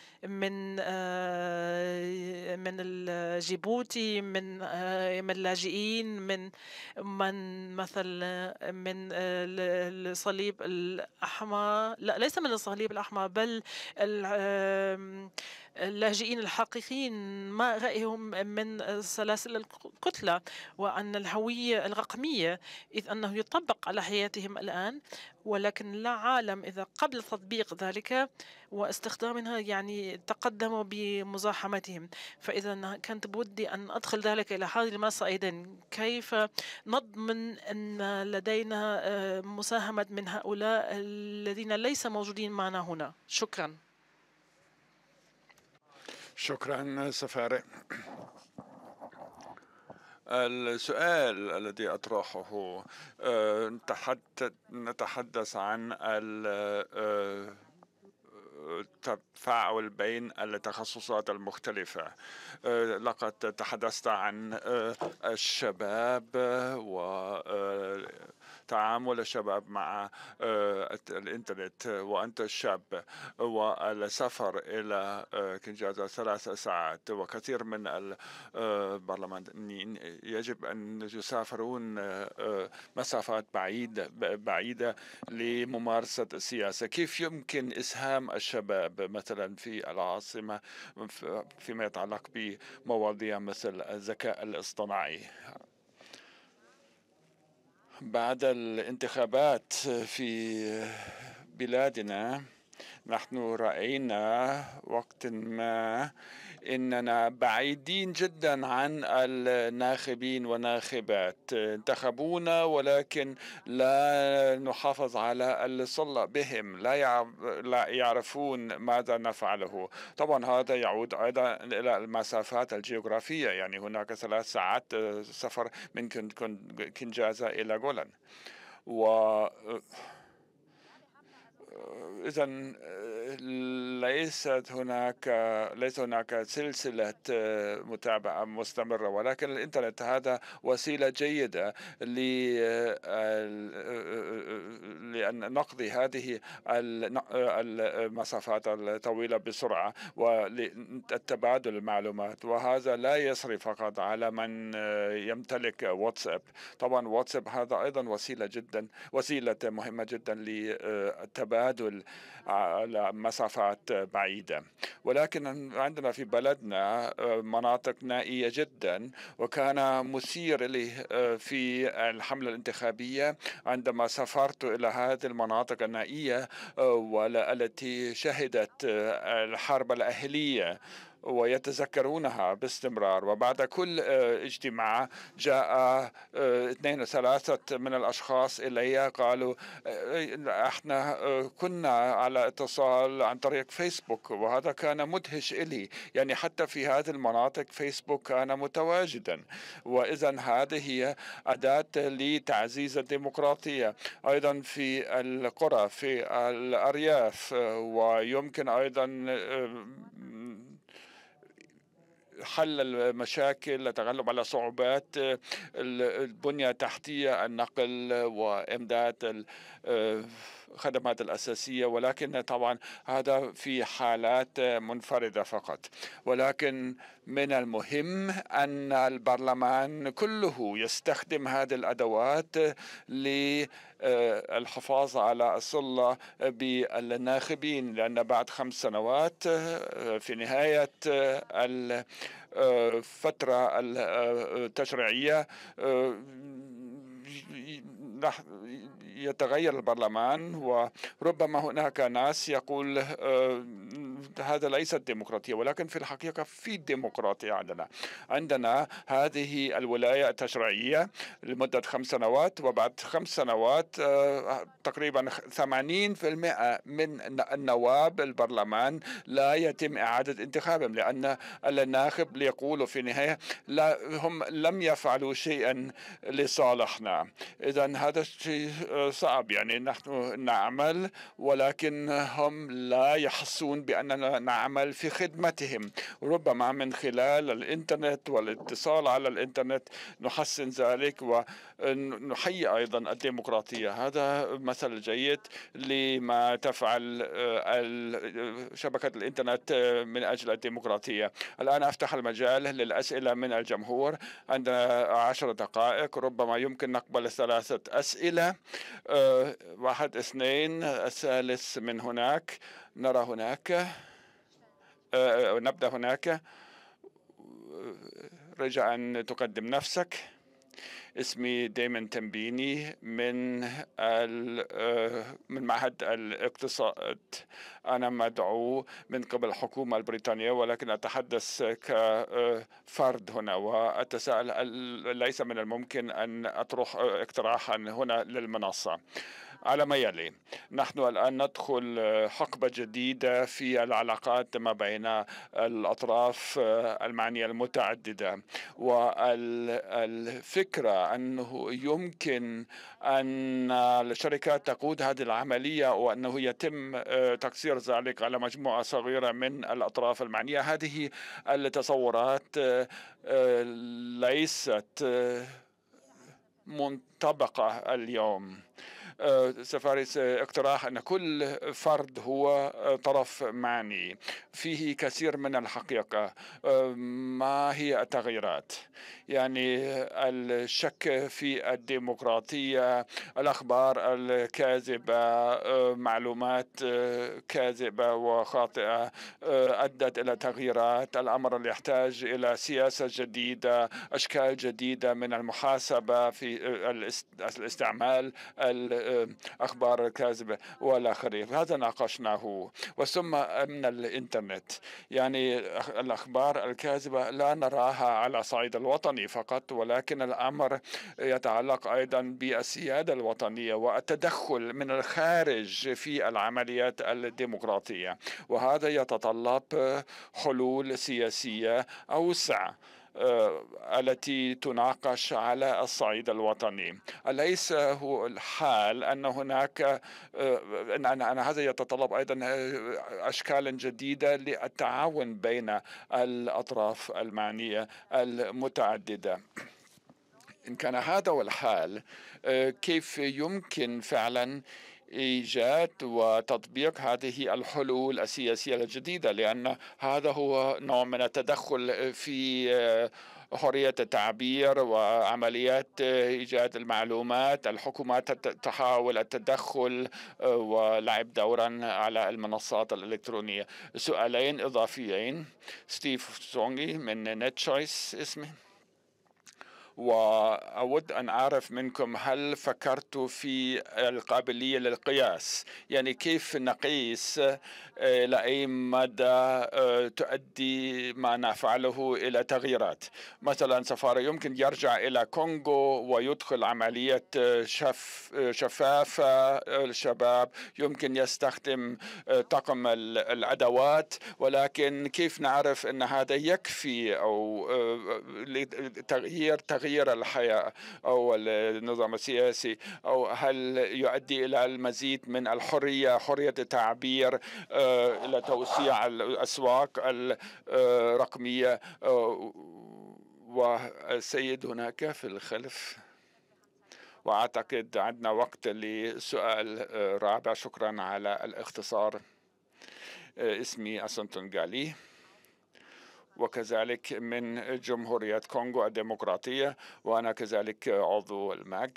من جيبوتي، من اللاجئين، من مثل من الصليب الأحمر، لا ليس من الصليب الأحمر بل اللاجئين الحقيقيين، ما رأيهم من سلاسل الكتلة وأن الهوية الرقمية، إذ أنه يطبق على حياتهم الآن، ولكن لا أعلم إذا قبل تطبيق ذلك واستخدامها يعني تقدموا بمزاحمتهم. فإذا كانت بودي أن أدخل ذلك إلى هذه المسألة أيضا، كيف نضمن أن لدينا مساهمة من هؤلاء الذين ليس موجودين معنا هنا. شكرا. شكرا سفارة. السؤال الذي أطرحه نتحدث عن التفاعل بين التخصصات المختلفة. لقد تحدثت عن الشباب تعامل الشباب مع الإنترنت وأنت شاب، والسفر إلى كنشاسا 3 ساعات، وكثير من البرلمانيين يجب أن يسافرون مسافات بعيدة لممارسة السياسة. كيف يمكن إسهام الشباب مثلا في العاصمة فيما يتعلق بمواضيع مثل الذكاء الاصطناعي؟ بعد الانتخابات في بلادنا نحن رأينا وقت ما إننا بعيدين جدا عن الناخبين والناخبات، انتخبونا ولكن لا نحافظ على الصلة بهم، لا يعرفون ماذا نفعله. طبعا هذا يعود أيضا إلى المسافات الجغرافية، يعني هناك 3 ساعات سفر من كنشاسا إلى جولان، إذا ليس هناك سلسلة متابعة مستمرة، ولكن الإنترنت هذا وسيلة جيدة لأن نقضي هذه المسافات الطويلة بسرعة وللتبادل المعلومات. وهذا لا يسري فقط على من يمتلك واتساب. طبعا واتساب هذا أيضا وسيلة مهمة جدا للتبادل على مسافات بعيدة. ولكن عندنا في بلدنا مناطق نائية جدا، وكان مثير لي في الحملة الانتخابية عندما سافرت إلى هذه المناطق النائية والتي شهدت الحرب الأهلية ويتذكرونها باستمرار. وبعد كل اجتماع جاء 2 أو 3 من الأشخاص إلي قالوا احنا كنا على اتصال عن طريق فيسبوك، وهذا كان مدهش إلي، يعني حتى في هذه المناطق فيسبوك كان متواجدا. وإذا هذه هي أداة لتعزيز الديمقراطية أيضا في القرى في الأرياف. ويمكن أيضا حل المشاكل، التغلب على صعوبات البنية التحتية، النقل وإمداد الخدمات الأساسية. ولكن طبعا هذا في حالات منفردة فقط. ولكن من المهم أن البرلمان كله يستخدم هذه الأدوات للحفاظ على الصلة بالناخبين، لأن بعد 5 سنوات في نهاية الفترة التشريعية يتغير البرلمان، وربما هناك ناس يقول هذا ليست ديمقراطية، ولكن في الحقيقة في ديمقراطية عندنا هذه الولاية التشريعية لمدة 5 سنوات، وبعد 5 سنوات تقريبا 80% من النواب البرلمان لا يتم إعادة انتخابهم، لأن الناخب يقول في النهاية لا، هم لم يفعلوا شيئا لصالحنا. إذا هذا شيء صعب، يعني نحن نعمل ولكن هم لا يحسون بأننا نعمل في خدمتهم. ربما من خلال الإنترنت والاتصال على الإنترنت نحسن ذلك ونحيي أيضا الديمقراطية. هذا مثل جيد لما تفعل شبكة الإنترنت من أجل الديمقراطية. الآن أفتح المجال للأسئلة من الجمهور. عندنا 10 دقائق، ربما يمكن نقبل 3 أسئلة. 1 2 الثالث من هناك، نرى هناك، نبدأ هناك. رجاء أن تقدم نفسك. اسمي دايمن تنبيني من معهد الاقتصاد. أنا مدعو من قبل الحكومة البريطانية، ولكن أتحدث كفرد هنا، وأتساءل ليس من الممكن أن أطرح اقتراحا هنا للمنصة على ما يلي. نحن الآن ندخل حقبة جديدة في العلاقات ما بين الأطراف المعنية المتعددة، والفكرة أنه يمكن أن الشركات تقود هذه العملية وأنه يتم تقصير ذلك على مجموعة صغيرة من الأطراف المعنية، هذه التصورات ليست منطبقة اليوم. سفارس اقتراح أن كل فرد هو طرف معني فيه كثير من الحقيقة. ما هي التغييرات؟ يعني الشك في الديمقراطية، الأخبار الكاذبة، معلومات كاذبة وخاطئة أدت إلى تغييرات. الأمر اللي يحتاج إلى سياسة جديدة، أشكال جديدة من المحاسبة في الاستعمال الأخبار الكاذبة والآخرين. هذا ناقشناه. وثم من الإنترنت، يعني الأخبار الكاذبة لا نراها على صعيد الوطني فقط، ولكن الأمر يتعلق أيضا بالسيادة الوطنية والتدخل من الخارج في العمليات الديمقراطية، وهذا يتطلب حلول سياسية أوسع التي تناقش على الصعيد الوطني. أليس هو الحال أن هناك أن هذا يتطلب أيضا أشكال جديدة للتعاون بين الأطراف المعنية المتعددة؟ إن كان هذا هو الحال، كيف يمكن فعلا إيجاد وتطبيق هذه الحلول السياسية الجديدة؟ لأن هذا هو نوع من التدخل في حرية التعبير وعمليات إيجاد المعلومات. الحكومات تحاول التدخل ولعب دورا على المنصات الإلكترونية. سؤالين إضافيين. ستيف زونغي من نت تشويس اسمي، وأود أن أعرف منكم هل فكرتوا في القابلية للقياس؟ يعني كيف نقيس إلى أي مدى تؤدي ما نفعله إلى تغييرات؟ مثلا سفارة يمكن يرجع إلى كونغو ويدخل عملية شفافة. الشباب يمكن يستخدم طقم الأدوات، ولكن كيف نعرف أن هذا يكفي أو تغيير الحياة أو النظام السياسي، أو هل يؤدي إلى المزيد من الحرية، حرية التعبير، إلى توسيع الأسواق الرقمية؟ والسيد هناك في الخلف، وأعتقد عندنا وقت لسؤال رابع. شكرا على الاختصار. اسمي أسنتون غالي، وكذلك من جمهورية كونغو الديمقراطية، وأنا كذلك عضو الماج.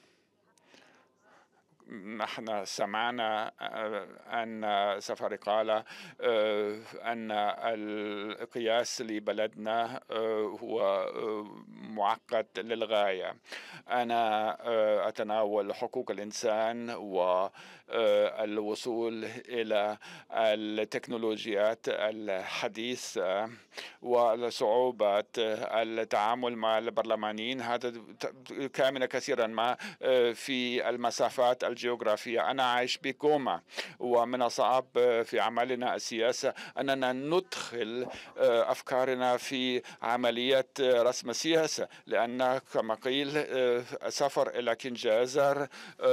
نحن سمعنا أن سفاري قال أن القياس لبلدنا هو معقد للغاية. أنا أتناول حقوق الإنسان والوصول إلى التكنولوجيات الحديثة وصعوبة التعامل مع البرلمانيين. هذا كامن كثيرا ما في المسافات الجغرافية. أنا عايش بكوما، ومن الصعب في عملنا السياسة أننا ندخل أفكارنا في عملية رسم السياسة، لأن كما قيل السفر إلى كنشاسا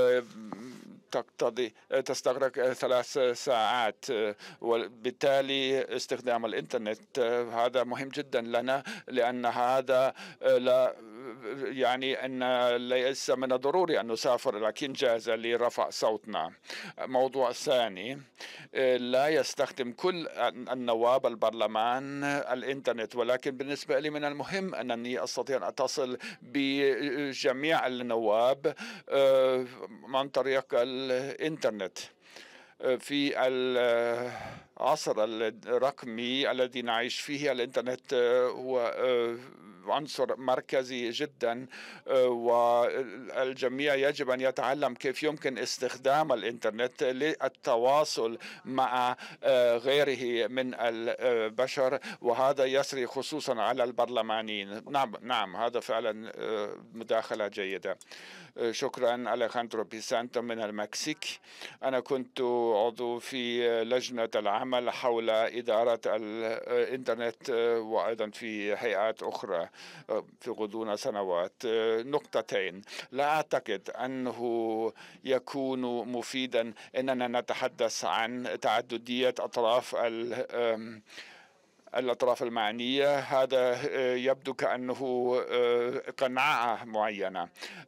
تستغرق 3 ساعات، وبالتالي استخدام الإنترنت هذا مهم جدا لنا، لأن هذا لا يعني أن ليس من الضروري أن نسافر إلى كنشاسا لرفع صوتنا. موضوع ثاني، لا يستخدم كل النواب البرلمان الإنترنت، ولكن بالنسبة لي من المهم أنني أستطيع أن أتصل بجميع النواب عن طريق الإنترنت. في العصر الرقمي الذي نعيش فيه، الإنترنت هو عنصر مركزي جدا، والجميع يجب أن يتعلم كيف يمكن استخدام الإنترنت للتواصل مع غيره من البشر، وهذا يسري خصوصا على البرلمانيين. نعم هذا فعلا مداخلة جيدة. شكرا. أليخاندرو بيسانتو من المكسيك. أنا كنت عضو في لجنة العمل حول إدارة الإنترنت وأيضا في هيئات أخرى في غضون سنوات. نقطتين، لا أعتقد أنه يكون مفيدا أننا نتحدث عن تعددية أطراف الأطراف المعنية. هذا يبدو كأنه قناعة معينة،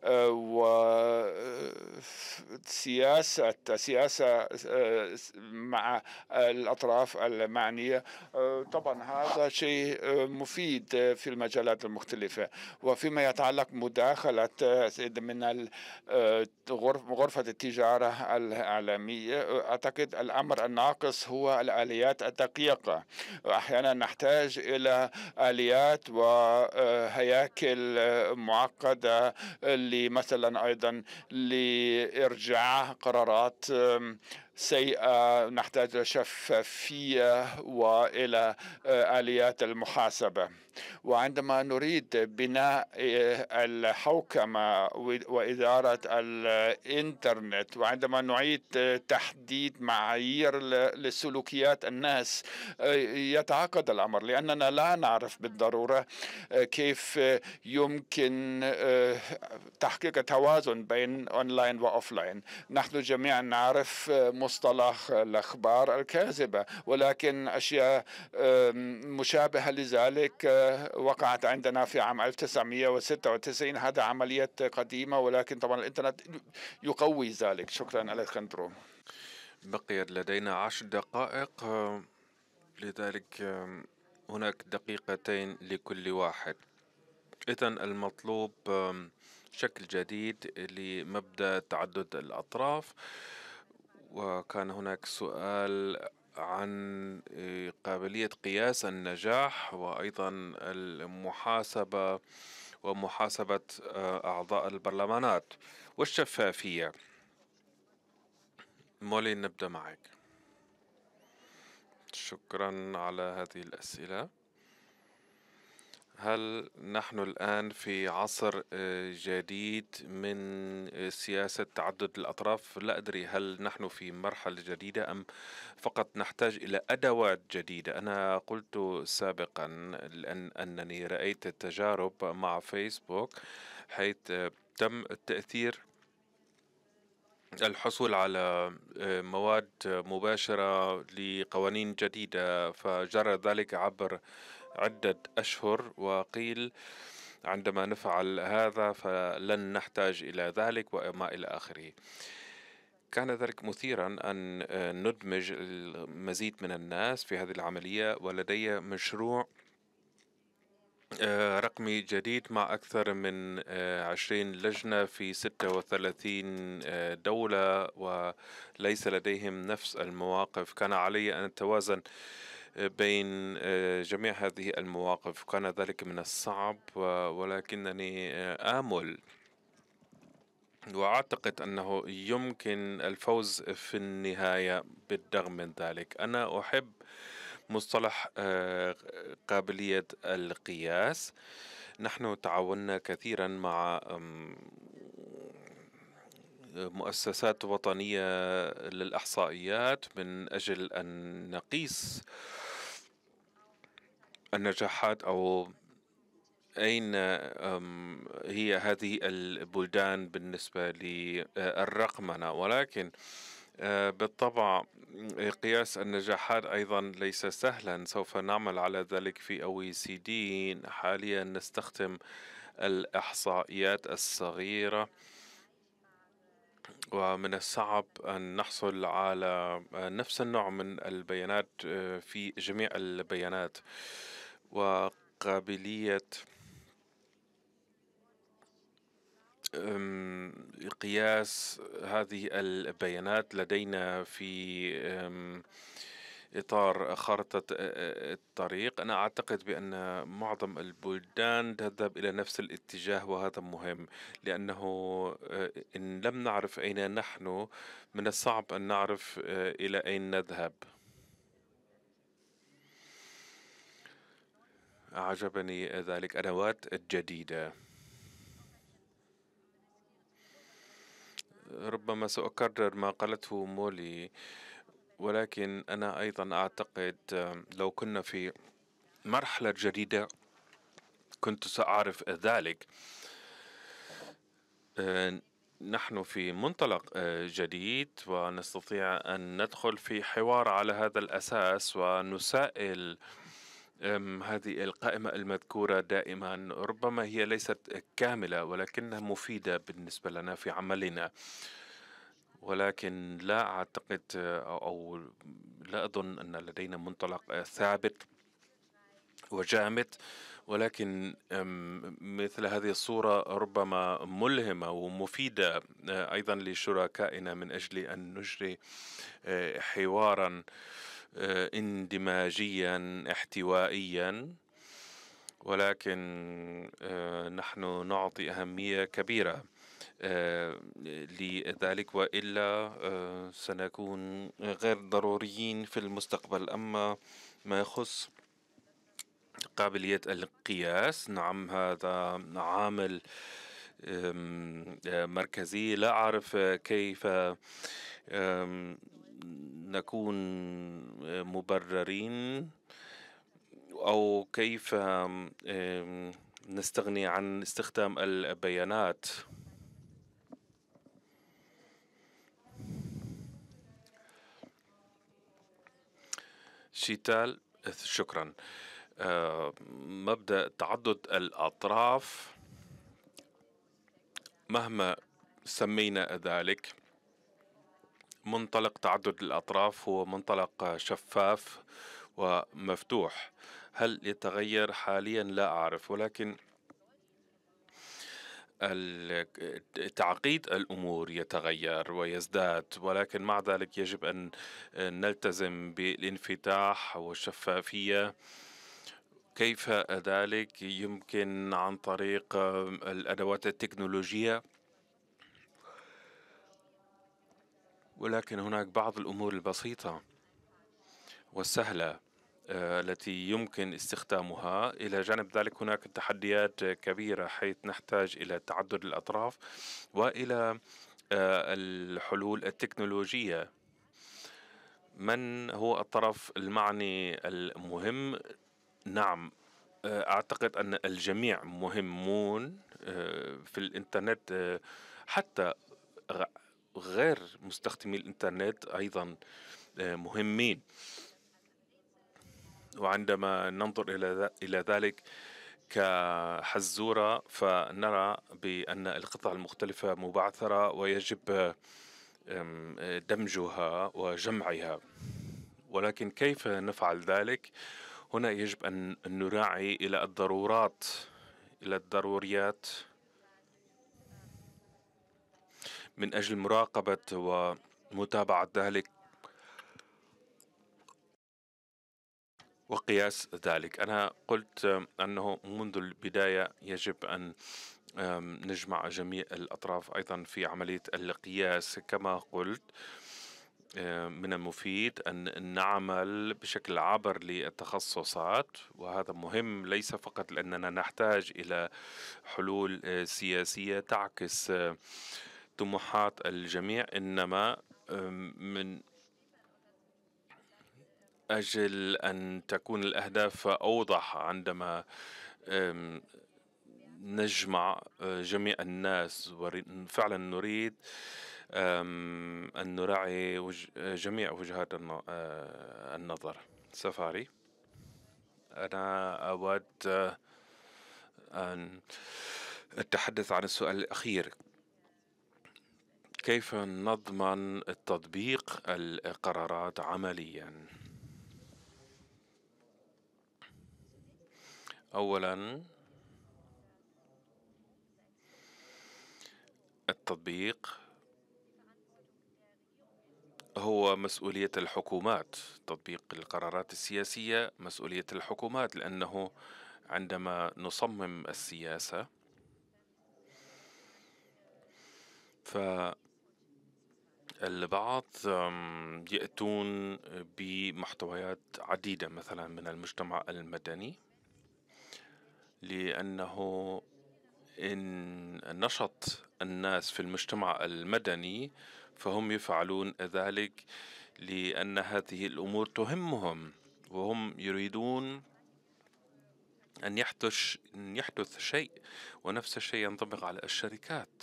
سياسة مع الأطراف المعنية. طبعا هذا شيء مفيد في المجالات المختلفة. وفيما يتعلق مداخلة من غرفة التجارة العالمية، أعتقد الأمر الناقص هو الآليات الدقيقة. أحيانا نحتاج إلى آليات وهياكل معقدة مثلا أيضا لإرجاع قرارات سيئة. نحتاج شفافية وإلى آليات المحاسبة. وعندما نريد بناء الحوكمة وإدارة الإنترنت، وعندما نعيد تحديد معايير لسلوكيات الناس، يتعقد الأمر، لأننا لا نعرف بالضرورة كيف يمكن تحقيق توازن بين أونلاين وأوفلاين. نحن جميعا نعرف مصطلح الأخبار الكاذبة، ولكن أشياء مشابهة لذلك وقعت عندنا في عام 1996. هذا عملية قديمة، ولكن طبعا الإنترنت يقوي ذلك. شكرا أليخاندرو. بقي لدينا 10 دقائق، لذلك هناك دقيقتين لكل واحد. إذن المطلوب شكل جديد لمبدأ تعدد الأطراف. وكان هناك سؤال عن قابلية قياس النجاح، وأيضا المحاسبة ومحاسبة أعضاء البرلمانات والشفافية. مولي، نبدأ معك. شكرا على هذه الأسئلة. هل نحن الآن في عصر جديد من سياسة تعدد الأطراف؟ لا أدري، هل نحن في مرحلة جديدة أم فقط نحتاج إلى أدوات جديدة؟ أنا قلت سابقا أنني رأيت التجارب مع فيسبوك حيث تم التأثير الحصول على مواد مباشرة لقوانين جديدة، فجرى ذلك عبر عدة أشهر، وقيل عندما نفعل هذا فلن نحتاج إلى ذلك وما إلى آخره. كان ذلك مثيرا أن ندمج المزيد من الناس في هذه العملية، ولدي مشروع رقمي جديد مع أكثر من 20 لجنة في 36 دولة، وليس لديهم نفس المواقف. كان علي أن أتوازن بين جميع هذه المواقف، كان ذلك من الصعب، ولكنني آمل وأعتقد أنه يمكن الفوز في النهاية بالرغم من ذلك. أنا أحب مصطلح قابلية القياس. نحن تعاوننا كثيرا مع مؤسسات وطنية للإحصائيات من أجل أن نقيس النجاحات، أو أين هي هذه البلدان بالنسبة للرقمنة. ولكن بالطبع قياس النجاحات أيضا ليس سهلا. سوف نعمل على ذلك في OECD. حاليا نستخدم الإحصائيات الصغيرة، ومن الصعب أن نحصل على نفس النوع من البيانات في جميع البيانات. وقابلية قياس هذه البيانات لدينا في إطار خارطة الطريق. أنا أعتقد بأن معظم البلدان تذهب إلى نفس الاتجاه، وهذا مهم، لأنه إن لم نعرف أين نحن من الصعب أن نعرف إلى أين نذهب. أعجبني ذلك، أدوات الجديدة. ربما سأكرر ما قالته مولي، ولكن أنا أيضا أعتقد لو كنا في مرحلة جديدة كنت سأعرف ذلك. نحن في منطلق جديد، ونستطيع أن ندخل في حوار على هذا الأساس ونسائل هذه القائمة المذكورة دائما ربما هي ليست كاملة ولكنها مفيدة بالنسبة لنا في عملنا، ولكن لا أعتقد أو لا أظن أن لدينا منطلق ثابت وجامد، ولكن مثل هذه الصورة ربما ملهمة ومفيدة أيضا لشركائنا من أجل أن نجري حوارا اندماجيا احتوائيا، ولكن نحن نعطي أهمية كبيرة لذلك، وإلا سنكون غير ضروريين في المستقبل. أما ما يخص قابلية القياس، نعم هذا عامل مركزي. لا أعرف كيف نكون مبررين أو كيف نستغني عن استخدام البيانات. شيتال، شكرا. مبدأ تعدد الأطراف مهما سمينا ذلك، منطلق تعدد الأطراف هو منطلق شفاف ومفتوح. هل يتغير حاليا؟ لا أعرف، ولكن تعقيد الأمور يتغير ويزداد، ولكن مع ذلك يجب أن نلتزم بالانفتاح والشفافية. كيف ذلك؟ يمكن عن طريق الأدوات التكنولوجية، ولكن هناك بعض الأمور البسيطة والسهلة التي يمكن استخدامها. إلى جانب ذلك هناك تحديات كبيرة حيث نحتاج إلى تعدد الأطراف وإلى الحلول التكنولوجية. من هو الطرف المعني المهم؟ نعم، أعتقد أن الجميع مهمون في الإنترنت، حتى غير مستخدمي الإنترنت أيضا مهمين. وعندما ننظر إلى ذلك كحزورة فنرى بأن القطع المختلفة مبعثرة ويجب دمجها وجمعها، ولكن كيف نفعل ذلك؟ هنا يجب أن نراعي إلى الضروريات من أجل مراقبة ومتابعة ذلك وقياس ذلك. أنا قلت أنه منذ البداية يجب أن نجمع جميع الأطراف أيضا في عملية القياس. كما قلت من المفيد أن نعمل بشكل عابر للتخصصات، وهذا مهم ليس فقط لأننا نحتاج إلى حلول سياسية تعكس طموحات الجميع، إنما من أجل أن تكون الأهداف أوضح عندما نجمع جميع الناس. فعلا نريد أن نراعي جميع وجهات النظر. سفاري، أنا أود أن أتحدث عن السؤال الأخير: كيف نضمن تطبيق القرارات عمليا؟ أولا، التطبيق هو مسؤولية الحكومات. تطبيق القرارات السياسية مسؤولية الحكومات، لأنه عندما نصمم السياسة فالبعض يأتون بمحتويات عديدة مثلا من المجتمع المدني، لأنه إن نشط الناس في المجتمع المدني فهم يفعلون ذلك لأن هذه الأمور تهمهم، وهم يريدون أن يحدث شيء. ونفس الشيء ينطبق على الشركات.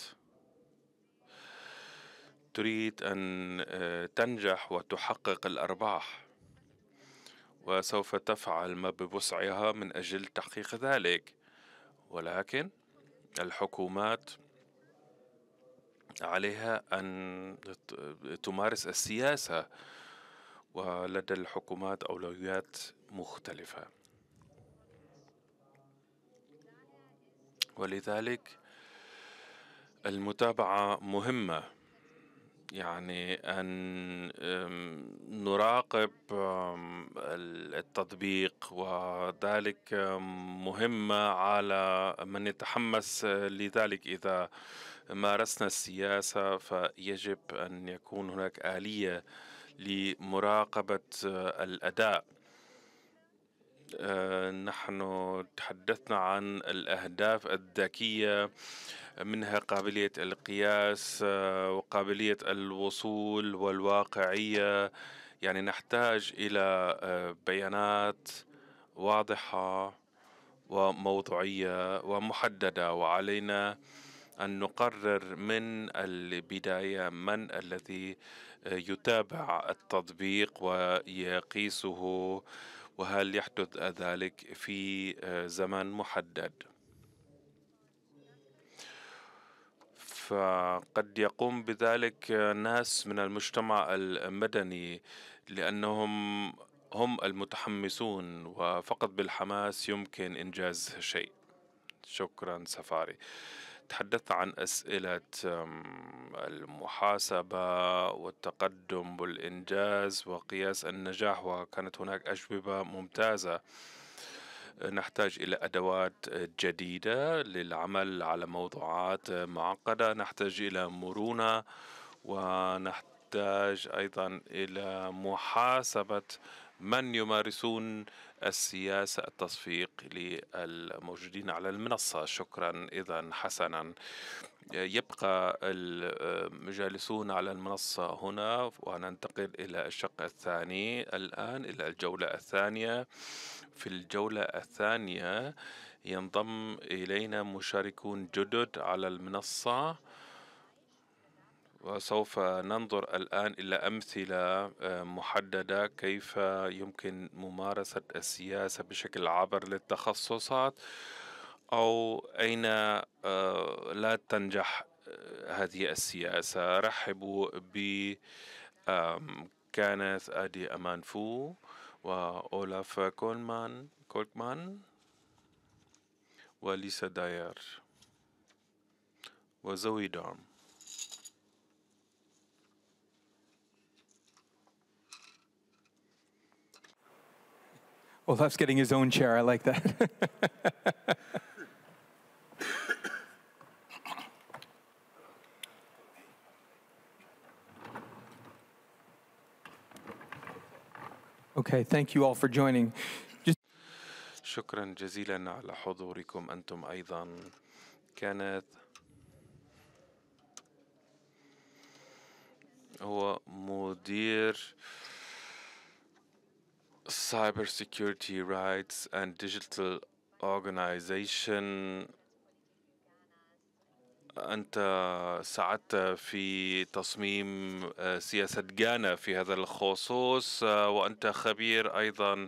تريد أن تنجح وتحقق الأرباح، وسوف تفعل ما بوسعها من أجل تحقيق ذلك، ولكن الحكومات عليها أن تمارس السياسة، ولدى الحكومات أولويات مختلفة، ولذلك المتابعة مهمة. يعني أن نراقب التطبيق، وذلك مهمة على من يتحمس لذلك. إذا مارسنا السياسة فيجب أن يكون هناك آلية لمراقبة الأداء. نحن تحدثنا عن الأهداف الذكية، منها قابلية القياس وقابلية الوصول والواقعية. يعني نحتاج إلى بيانات واضحة وموضوعية ومحددة، وعلينا أن نقرر من البداية من الذي يتابع التطبيق ويقيسه، وهل يحدث ذلك في زمن محدد. فقد يقوم بذلك ناس من المجتمع المدني، لأنهم هم المتحمسون، وفقط بالحماس يمكن إنجاز شيء. شكرا سفاري. تحدثت عن أسئلة المحاسبة والتقدم والإنجاز وقياس النجاح، وكانت هناك أجوبة ممتازة. نحتاج إلى أدوات جديدة للعمل على موضوعات معقدة، نحتاج إلى مرونة، ونحتاج أيضا إلى محاسبة من يمارسون السياسة التصفيق للموجودين على المنصة. شكرا. إذا حسنا، يبقى الجالسون على المنصة هنا، وننتقل إلى الشق الثاني الآن، إلى الجولة الثانية. في الجولة الثانية ينضم إلينا مشاركون جدد على المنصة، وسوف ننظر الآن إلى أمثلة محددة كيف يمكن ممارسة السياسة بشكل عابر للتخصصات، أو أين لا تنجح هذه السياسة. رحبوا ب كانت آدي أمانفو وأولاف كولكمان وليسا داير وزوي دارم. Olaf's getting his own chair. I like that. Okay, thank you all for joining. شكرا جزيلا على حضوركم أنتم أيضا. كانت هو مدير Cyber Security Rights and Digital Organization. أنت ساعدت في تصميم سياسة غانا في هذا الخصوص، وأنت خبير أيضا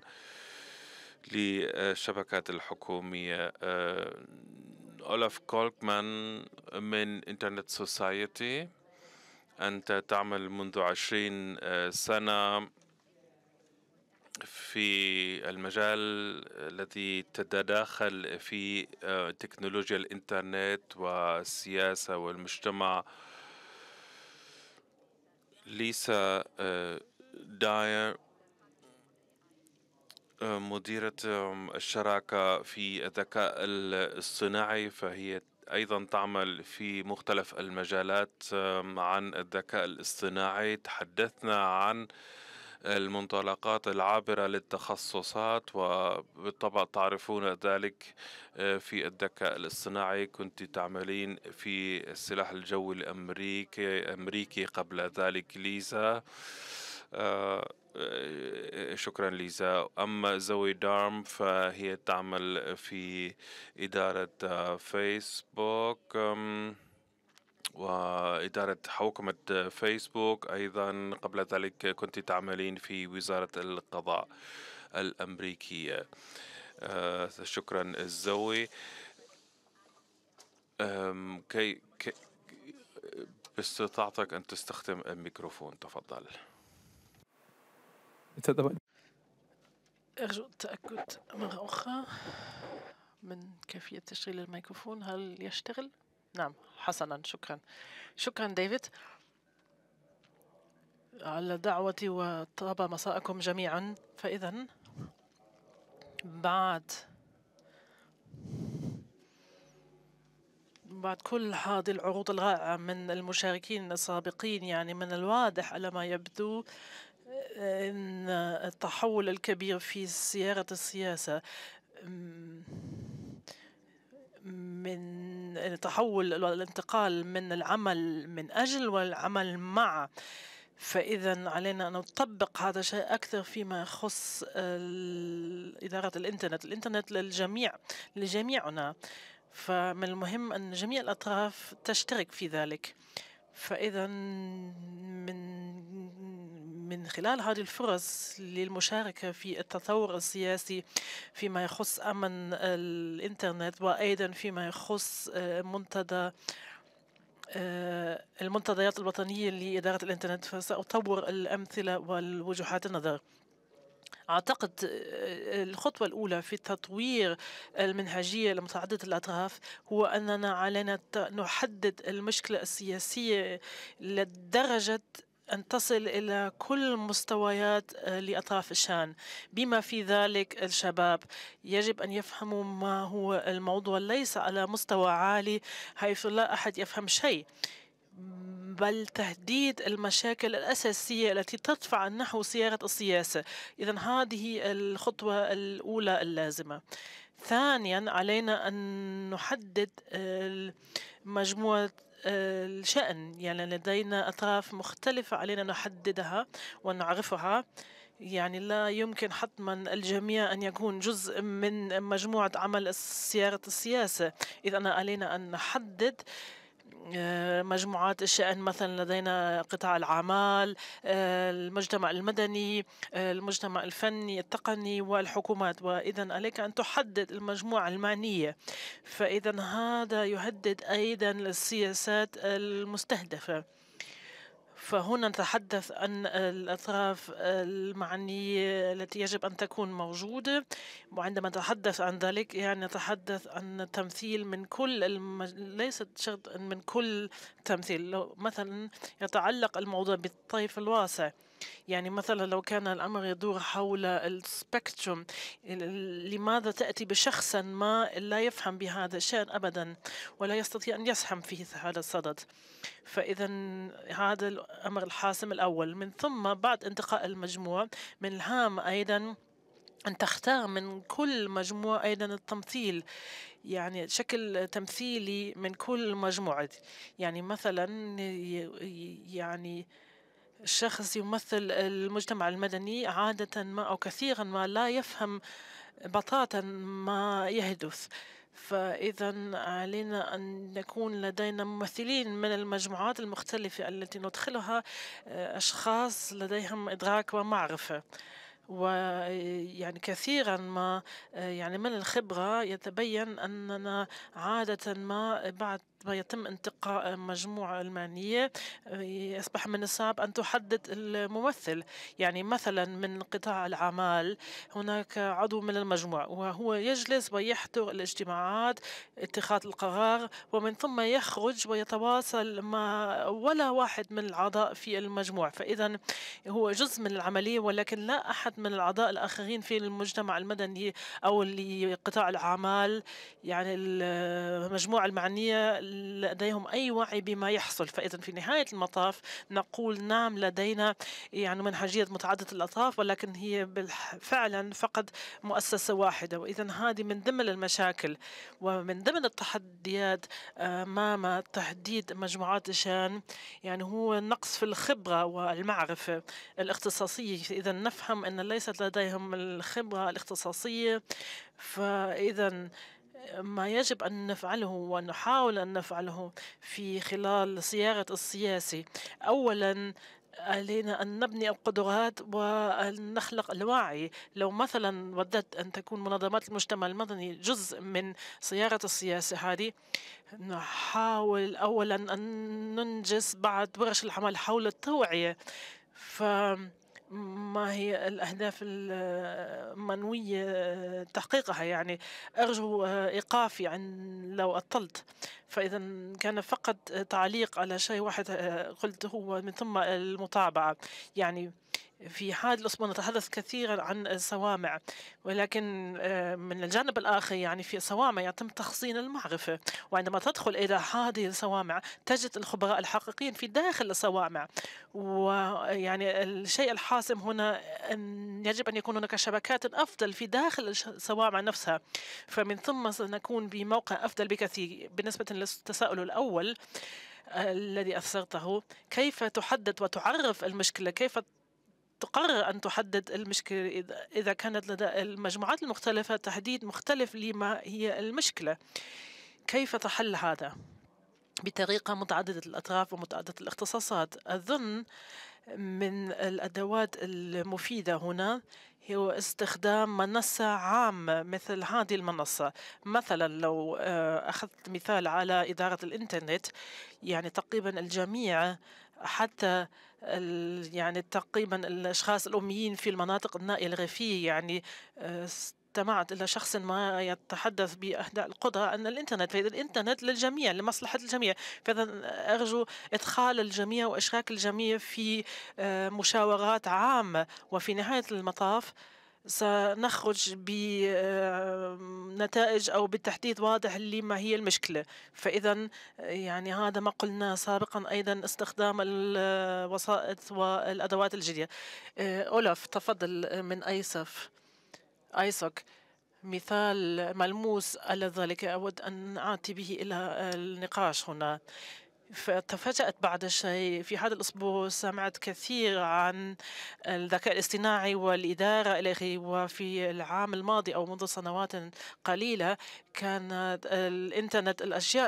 للشبكات الحكومية. أولاف كولكمان من إنترنت سوسايتي. أنت تعمل منذ 20 سنة في المجال الذي تتداخل في تكنولوجيا الإنترنت والسياسة والمجتمع. ليسا داير مديرة الشراكة في الذكاء الاصطناعي، فهي أيضا تعمل في مختلف المجالات عن الذكاء الاصطناعي. تحدثنا عن المنطلقات العابرة للتخصصات، وبالطبع تعرفون ذلك في الذكاء الاصطناعي. كنت تعملين في السلاح الجوي الأمريكي قبل ذلك ليزا. شكرا ليزا. أما زوي دارم فهي تعمل في إدارة فيسبوك، وإدارة حوكمة فيسبوك. أيضا قبل ذلك كنت تعملين في وزارة القضاء الأمريكية. شكرا زوي. كي باستطاعتك أن تستخدم الميكروفون، تفضل. أرجو التأكد مرة أخرى من كيفية تشغيل الميكروفون. هل يشتغل؟ نعم، حسنا، شكرا. شكرا ديفيد على دعوتي وطاب مساءكم جميعا. فإذا بعد كل هذه العروض الرائعة من المشاركين السابقين، يعني من الواضح على ما يبدو أن التحول الكبير في سيارة السياسة من التحول والانتقال من العمل من أجل والعمل مع. فإذا علينا أن نطبق هذا الشيء أكثر فيما يخص إدارة الإنترنت للجميع، لجميعنا. فمن المهم أن جميع الأطراف تشترك في ذلك. فإذا من خلال هذه الفرص للمشاركة في التطور السياسي فيما يخص أمن الإنترنت، وأيضا فيما يخص المنتديات الوطنية لإدارة الإنترنت، فسأطور الأمثلة والوجهات النظر. أعتقد الخطوة الأولى في تطوير المنهجية لمتعددة الأطراف هو أننا علينا نحدد المشكلة السياسية لدرجة أن تصل إلى كل مستويات لأطراف الشأن، بما في ذلك الشباب. يجب أن يفهموا ما هو الموضوع، ليس على مستوى عالي حيث لا أحد يفهم شيء، بل تهديد المشاكل الأساسية التي تدفع نحو سيارة السياسة. إذن هذه الخطوة الأولى اللازمة. ثانيا، علينا أن نحدد مجموعة الشأن، يعني لدينا أطراف مختلفة علينا نحددها ونعرفها. يعني لا يمكن حتما الجميع أن يكون جزء من مجموعة عمل سيارة السياسة. إذن علينا أن نحدد مجموعات الشأن. مثلا لدينا قطاع الأعمال، المجتمع المدني، المجتمع الفني التقني، والحكومات. وإذا عليك أن تحدد المجموعة المعنية. فإذا هذا يهدد أيضا السياسات المستهدفة. فهنا نتحدث عن الأطراف المعنية التي يجب أن تكون موجودة. وعندما نتحدث عن ذلك يعني نتحدث عن تمثيل من كل ليست شرط من كل تمثيل. لو مثلا يتعلق الموضوع بالطيف الواسع، يعني مثلا لو كان الأمر يدور حول السبكتروم، لماذا تأتي بشخص ما لا يفهم بهذا الشأن أبدا ولا يستطيع أن يسهم في هذا الصدد؟ فإذا هذا الأمر الحاسم الأول. من ثم بعد انتقاء المجموع، من الهام أيضا أن تختار من كل مجموعة أيضا التمثيل، يعني شكل تمثيلي من كل مجموعة. يعني مثلا يعني الشخص يمثل المجتمع المدني عادة ما أو كثيرا ما لا يفهم بتاتا ما يحدث. فإذا علينا أن يكون لدينا ممثلين من المجموعات المختلفة التي ندخلها أشخاص لديهم إدراك ومعرفة. ويعني كثيرا ما يعني من الخبرة يتبين أننا عادة ما بعد ما يتم انتقاء مجموعة المعنية يصبح من الصعب أن تحدد الممثل. يعني مثلا من قطاع الأعمال هناك عضو من المجموعة وهو يجلس ويحضر الاجتماعات اتخاذ القرار، ومن ثم يخرج ويتواصل مع ولا واحد من الأعضاء في المجموعة. فإذا هو جزء من العملية، ولكن لا أحد من الأعضاء الآخرين في المجتمع المدني أو لقطاع الأعمال يعني المجموعة المعنية لديهم أي وعي بما يحصل. فإذا في نهاية المطاف نقول نعم لدينا يعني منهجية متعددة الأطراف، ولكن هي فعلا فقط مؤسسة واحدة. وإذا هذه من ضمن المشاكل ومن ضمن التحديات أمام تحديد مجموعات الشأن، يعني هو النقص في الخبرة والمعرفة الاختصاصية. إذا نفهم أن ليست لديهم الخبرة الاختصاصية، فإذا ما يجب أن نفعله ونحاول أن نفعله في خلال صياغة السياسي. أولا علينا أن نبني القدرات وأن نخلق الوعي. لو مثلا وددت أن تكون منظمات المجتمع المدني جزء من صياغة السياسة هذه، نحاول أولا أن ننجز بعض ورش العمل حول التوعية. فما هي الأهداف المنوية تحقيقها؟ يعني أرجو إيقافي عن لو أطلت. فإذا كان فقط تعليق على شيء واحد قلته، ومن ثم المتابعة. يعني في هذا الأسبوع نتحدث كثيرا عن الصوامع، ولكن من الجانب الآخر يعني في صوامع يتم تخزين المعرفة، وعندما تدخل إلى هذه الصوامع تجد الخبراء الحقيقيين في داخل الصوامع. ويعني الشيء الحاسم هنا أن يجب أن يكون هناك شبكات أفضل في داخل الصوامع نفسها، فمن ثم سنكون بموقع أفضل بكثير. بالنسبة للتساؤل الأول الذي أثرته، كيف تحدد وتعرف المشكلة؟ كيف تقرر أن تحدد المشكلة إذا كانت لدى المجموعات المختلفة تحديد مختلف لما هي المشكلة؟ كيف تحل هذا بطريقة متعددة الأطراف ومتعددة الاختصاصات؟ أظن من الأدوات المفيدة هنا هو استخدام منصة عامة مثل هذه المنصة. مثلا لو أخذت مثال على إدارة الإنترنت، يعني تقريبا الجميع، حتى يعني تقريبا الأشخاص الأميين في المناطق النائية الريفية، يعني استمعت إلى شخص ما يتحدث بأهداء القدرة أن الإنترنت للجميع، لمصلحة الجميع. فإذا أرجو إدخال الجميع وإشراك الجميع في مشاورات عامة، وفي نهاية المطاف سنخرج بنتائج أو بالتحديد واضح لما هي المشكلة. فإذا يعني هذا ما قلنا سابقا، أيضا استخدام الوسائط والأدوات الجديدة. أولاف تفضل من أيسوك، مثال ملموس على ذلك أود أن آتي به إلى النقاش هنا. فتفاجأت بعد شيء في هذا الأسبوع، سمعت كثير عن الذكاء الاصطناعي والإدارة إلى آخره. وفي العام الماضي أو منذ سنوات قليلة كانت الإنترنت الأشياء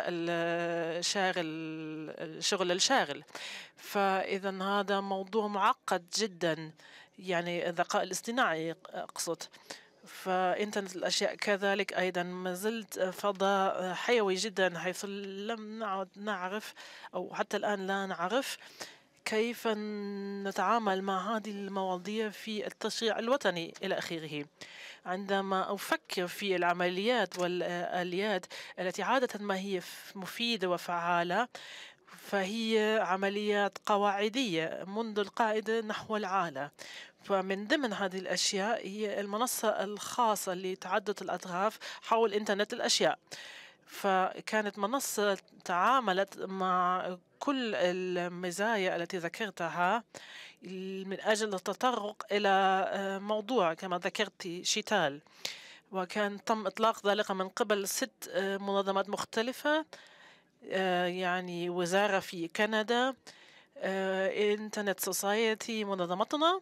الشغل الشاغل. فإذا هذا موضوع معقد جدا، يعني الذكاء الاصطناعي أقصد. فإنترنت الأشياء كذلك أيضا ما زلت فضاء حيوي جدا، حيث لم نعد نعرف أو حتى الآن لا نعرف كيف نتعامل مع هذه المواضيع في التشريع الوطني إلى آخره. عندما أفكر في العمليات والآليات التي عادة ما هي مفيدة وفعالة، فهي عمليات قواعدية منذ القاعدة نحو العالة. فمن ضمن هذه الأشياء هي المنصة الخاصة لتعدد الأطراف حول إنترنت الأشياء. فكانت منصة تعاملت مع كل المزايا التي ذكرتها من أجل التطرق إلى موضوع كما ذكرت شتال، وكان تم إطلاق ذلك من قبل 6 منظمات مختلفة، يعني وزارة في كندا، إنترنت سوسايتي منظمتنا،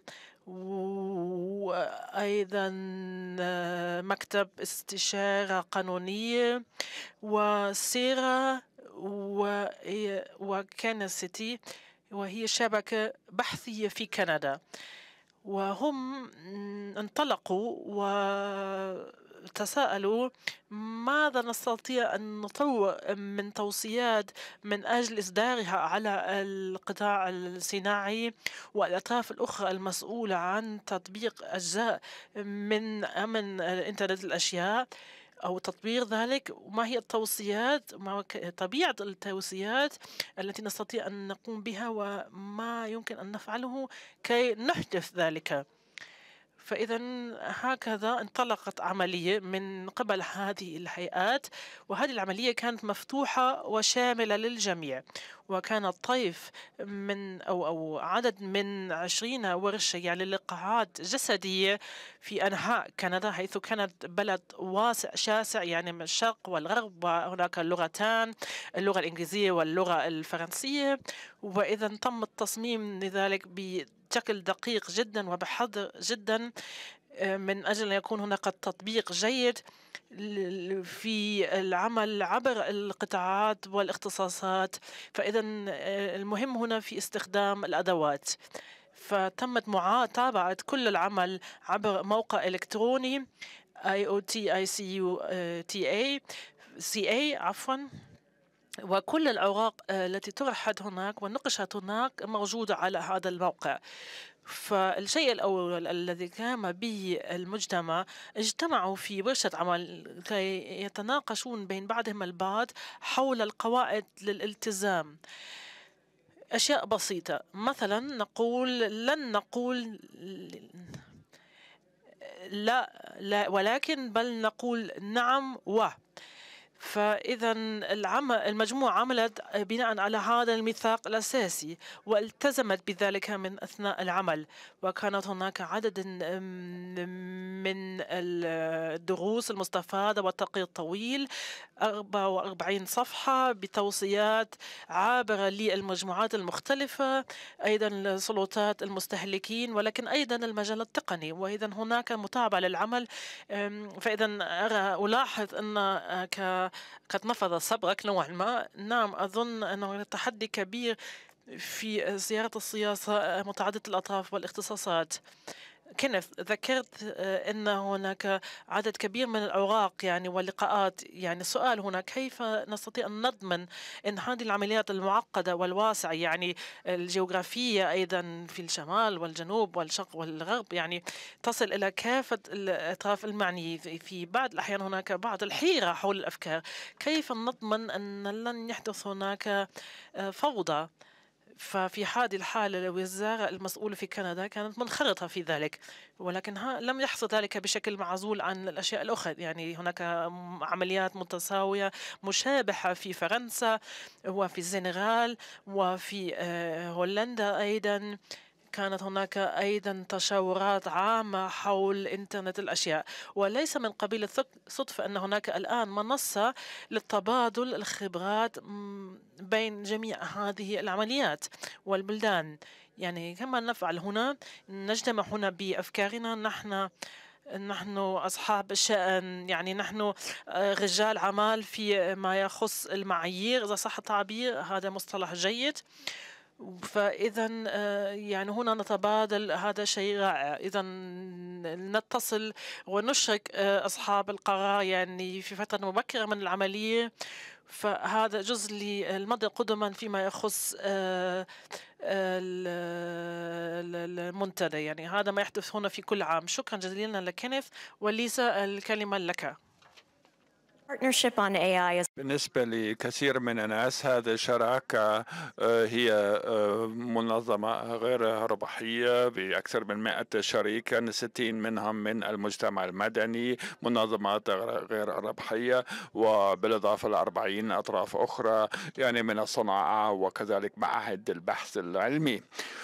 وأيضا مكتب استشارة قانونية، وسيرا، وكنسيتي، وهي شبكة بحثية في كندا. وهم انطلقوا وتساءلوا ماذا نستطيع أن نطور من توصيات من أجل إصدارها على القطاع الصناعي والأطراف الأخرى المسؤولة عن تطبيق أجزاء من أمن إنترنت الأشياء أو تطبيق ذلك. وما هي التوصيات، ما طبيعة التوصيات التي نستطيع أن نقوم بها، وما يمكن أن نفعله كي نحدث ذلك. فإذا هكذا انطلقت عملية من قبل هذه الهيئات، وهذه العملية كانت مفتوحة وشاملة للجميع. وكان الطيف من أو عدد من 20 ورشة، يعني لقاعات جسدية في أنحاء كندا، حيث كانت بلد واسع شاسع، يعني من الشرق والغرب، وهناك لغتان، اللغة الإنجليزية واللغة الفرنسية. وإذا تم التصميم لذلك بشكل دقيق جدا وبحذر جدا، من أجل أن يكون هناك تطبيق جيد في العمل عبر القطاعات والاختصاصات. فإذا المهم هنا في استخدام الأدوات. فتمت متابعة كل العمل عبر موقع إلكتروني IoT عفوا، وكل الأوراق التي طرحت هناك ونقشت هناك موجودة على هذا الموقع. فالشيء الأول الذي قام به المجتمع، اجتمعوا في ورشة عمل كي يتناقشون بين بعضهم البعض حول القواعد للالتزام. أشياء بسيطة، مثلا لن نقول لا ولكن بل نقول نعم فإذا المجموعة عملت بناء على هذا الميثاق الأساسي والتزمت بذلك من أثناء العمل. وكانت هناك عدد من الدروس المستفادة والتقرير الطويل 44 صفحة بتوصيات عابرة للمجموعات المختلفة، أيضا سلطات المستهلكين، ولكن أيضا المجال التقني. وإذا هناك متابعة للعمل. فإذا ألاحظ أن قد نفذ صبرك نوعا ما. نعم، أظن أنه تحدي كبير في زيارة السياسة متعددة الأطراف والاختصاصات. كينيث، ذكرت أن هناك عدد كبير من الأوراق واللقاءات. السؤال هنا كيف نستطيع أن نضمن أن هذه العمليات المعقدة والواسعة الجغرافية أيضا في الشمال والجنوب والشرق والغرب تصل إلى كافة الأطراف المعنية. في بعض الأحيان هناك بعض الحيرة حول الأفكار. كيف نضمن أن لن يحدث هناك فوضى؟ ففي هذه الحالة الوزارة المسؤولة في كندا كانت منخرطة في ذلك، ولكن لم يحصل ذلك بشكل معزول عن الأشياء الأخرى. هناك عمليات متساوية مشابهة في فرنسا وفي السنغال وفي هولندا. أيضا كانت هناك أيضا تشاورات عامة حول إنترنت الأشياء. وليس من قبيل الصدفة أن هناك الآن منصة للتبادل الخبرات بين جميع هذه العمليات والبلدان. كما نفعل هنا، نجتمع هنا بأفكارنا. نحن أصحاب الشأن، نحن رجال أعمال في ما يخص المعايير، إذا صح التعبير، هذا مصطلح جيد. فإذا هنا نتبادل، هذا شيء رائع. إذا نتصل ونشرك أصحاب القرار في فترة مبكرة من العملية. فهذا جزء للمضي قدما فيما يخص المنتدى. هذا ما يحدث هنا في كل عام. شكرا جزيلا لكينيث. وليسا، الكلمة لك. بالنسبة لكثير من الناس، هذه الشراكة هي منظمة غير ربحية بأكثر من 100 شريكا، 60 منهم من المجتمع المدني، منظمات غير ربحية، وبالإضافة ل 40 أطراف أخرى من الصناعة وكذلك معاهد البحث العلمي.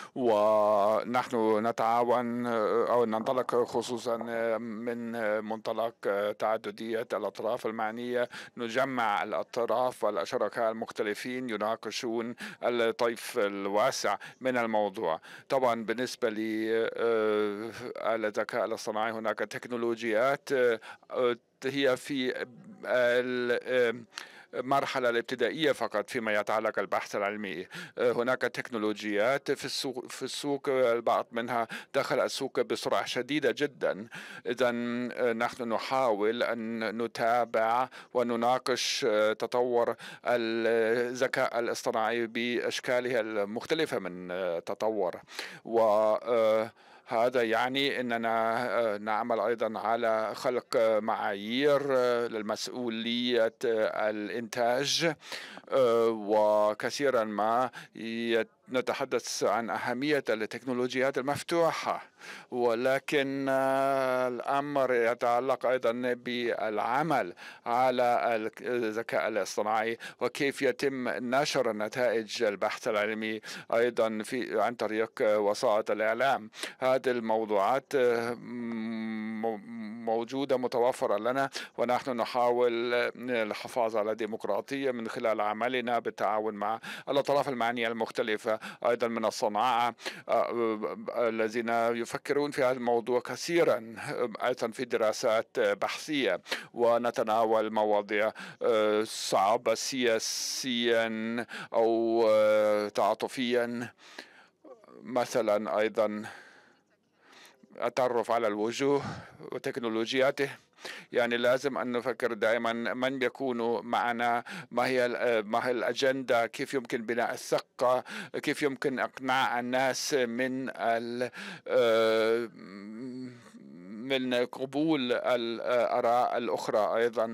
ونحن نتعاون أو ننطلق خصوصا من منطلق تعددية الأطراف المعنية. نجمع الأطراف والشركاء المختلفين يناقشون الطيف الواسع من الموضوع. طبعا بالنسبة للذكاء الاصطناعي، هناك تكنولوجيات هي في المرحلة الابتدائية فقط فيما يتعلق البحث العلمي. هناك تكنولوجيات في السوق، البعض منها دخل السوق بسرعة شديدة جدا. إذا نحن نحاول أن نتابع ونناقش تطور الذكاء الاصطناعي بأشكاله المختلفة من تطور. هذا أننا نعمل أيضا على خلق معايير للمسؤولية الإنتاج، وكثيرا ما نتحدث عن أهمية التكنولوجيات المفتوحة. ولكن الأمر يتعلق أيضا بالعمل على الذكاء الاصطناعي وكيف يتم نشر نتائج البحث العلمي أيضا عن طريق وسائط الإعلام. هذه الموضوعات موجودة متوفرة لنا، ونحن نحاول الحفاظ على ديمقراطية من خلال عملنا بالتعاون مع الأطراف المعنية المختلفة، أيضا من الصناعة الذين يفكرون في هذا الموضوع كثيرا، أيضا في دراسات بحثية، ونتناول مواضيع صعبة سياسيا أو تعاطفيا، مثلا أيضا التعرف على الوجوه وتكنولوجياته. يعني لازم أن نفكر دائما من يكون معنا، ما هي الأجندة، كيف يمكن بناء الثقة، كيف يمكن إقناع الناس من قبول الآراء الأخرى أيضا،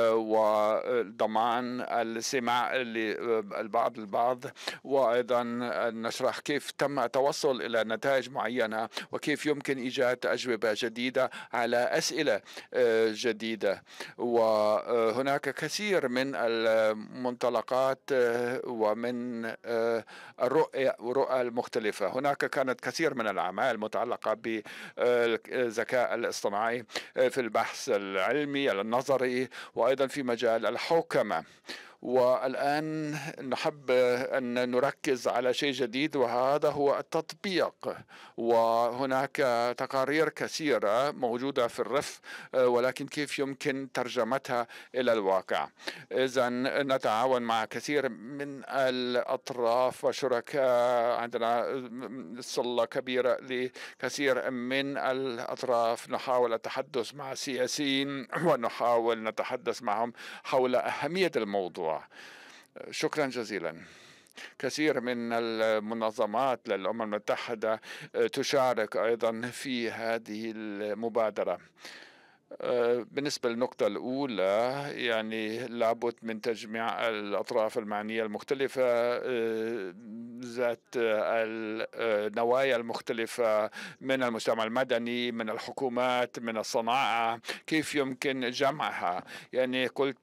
وضمان السماع البعض، وأيضا نشرح كيف تم التوصل إلى نتائج معينة، وكيف يمكن إيجاد أجوبة جديدة على أسئلة جديدة. وهناك كثير من المنطلقات ومن الرؤى المختلفة. هناك كانت كثير من الأعمال المتعلقة بالذكاء الاصطناعي في البحث العلمي النظري، وأيضا في مجال الحوكمة. والآن نحب أن نركز على شيء جديد، وهذا هو التطبيق. وهناك تقارير كثيرة موجودة في الرف، ولكن كيف يمكن ترجمتها إلى الواقع؟ إذن نتعاون مع كثير من الأطراف وشركاء، عندنا صلة كبيرة لكثير من الأطراف، نحاول التحدث مع السياسيين ونحاول نتحدث معهم حول أهمية الموضوع. شكرا جزيلا. كثير من المنظمات للأمم المتحدة تشارك أيضا في هذه المبادرة. بالنسبة للنقطة الأولى، يعني لابد من تجميع الأطراف المعنية المختلفة ذات النوايا المختلفة من المجتمع المدني، من الحكومات، من الصناعة، كيف يمكن جمعها. يعني قلت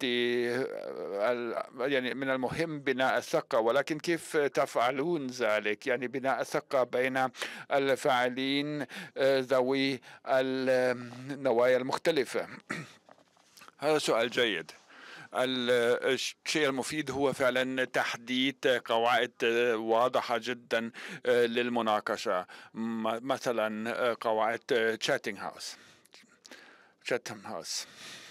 يعني من المهم بناء الثقة، ولكن كيف تفعلون ذلك؟ يعني بناء الثقة بين الفاعلين ذوي النوايا المختلفة. هذا سؤال جيد. الشيء المفيد هو فعلا تحديد قواعد واضحة جدا للمناقشة، مثلا قواعد تشاتم هاوس،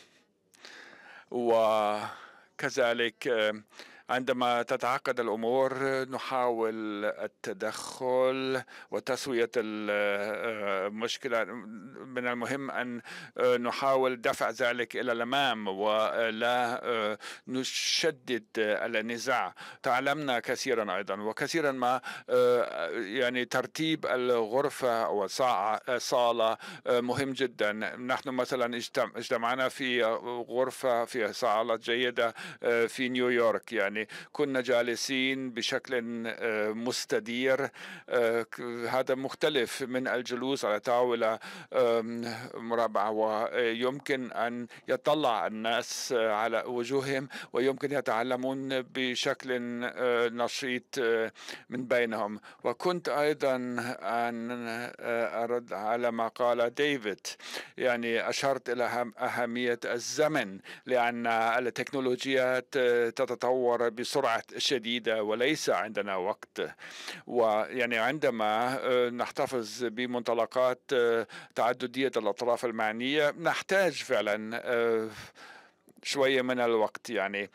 وكذلك عندما تتعقد الأمور نحاول التدخل وتسوية المشكلة. من المهم أن نحاول دفع ذلك إلى الأمام ولا نشدد النزاع. تعلمنا كثيرا أيضا، وكثيرا ما يعني ترتيب الغرفة أو صالة مهم جدا. نحن مثلا اجتمعنا في غرفة في صالة جيدة في نيويورك، يعني كنا جالسين بشكل مستدير، هذا مختلف من الجلوس على طاولة مربعة، ويمكن أن يطلع الناس على وجوههم ويمكن يتعلمون بشكل نشيط من بينهم. وكنت أيضا أن أرد على ما قال ديفيد، يعني أشرت إلى أهمية الزمن، لأن التكنولوجيات تتطور بسرعة شديدة وليس عندنا وقت. ويعني عندما نحتفظ بمنطلقات تعددية الأطراف المعنية نحتاج فعلا شوية من الوقت، يعني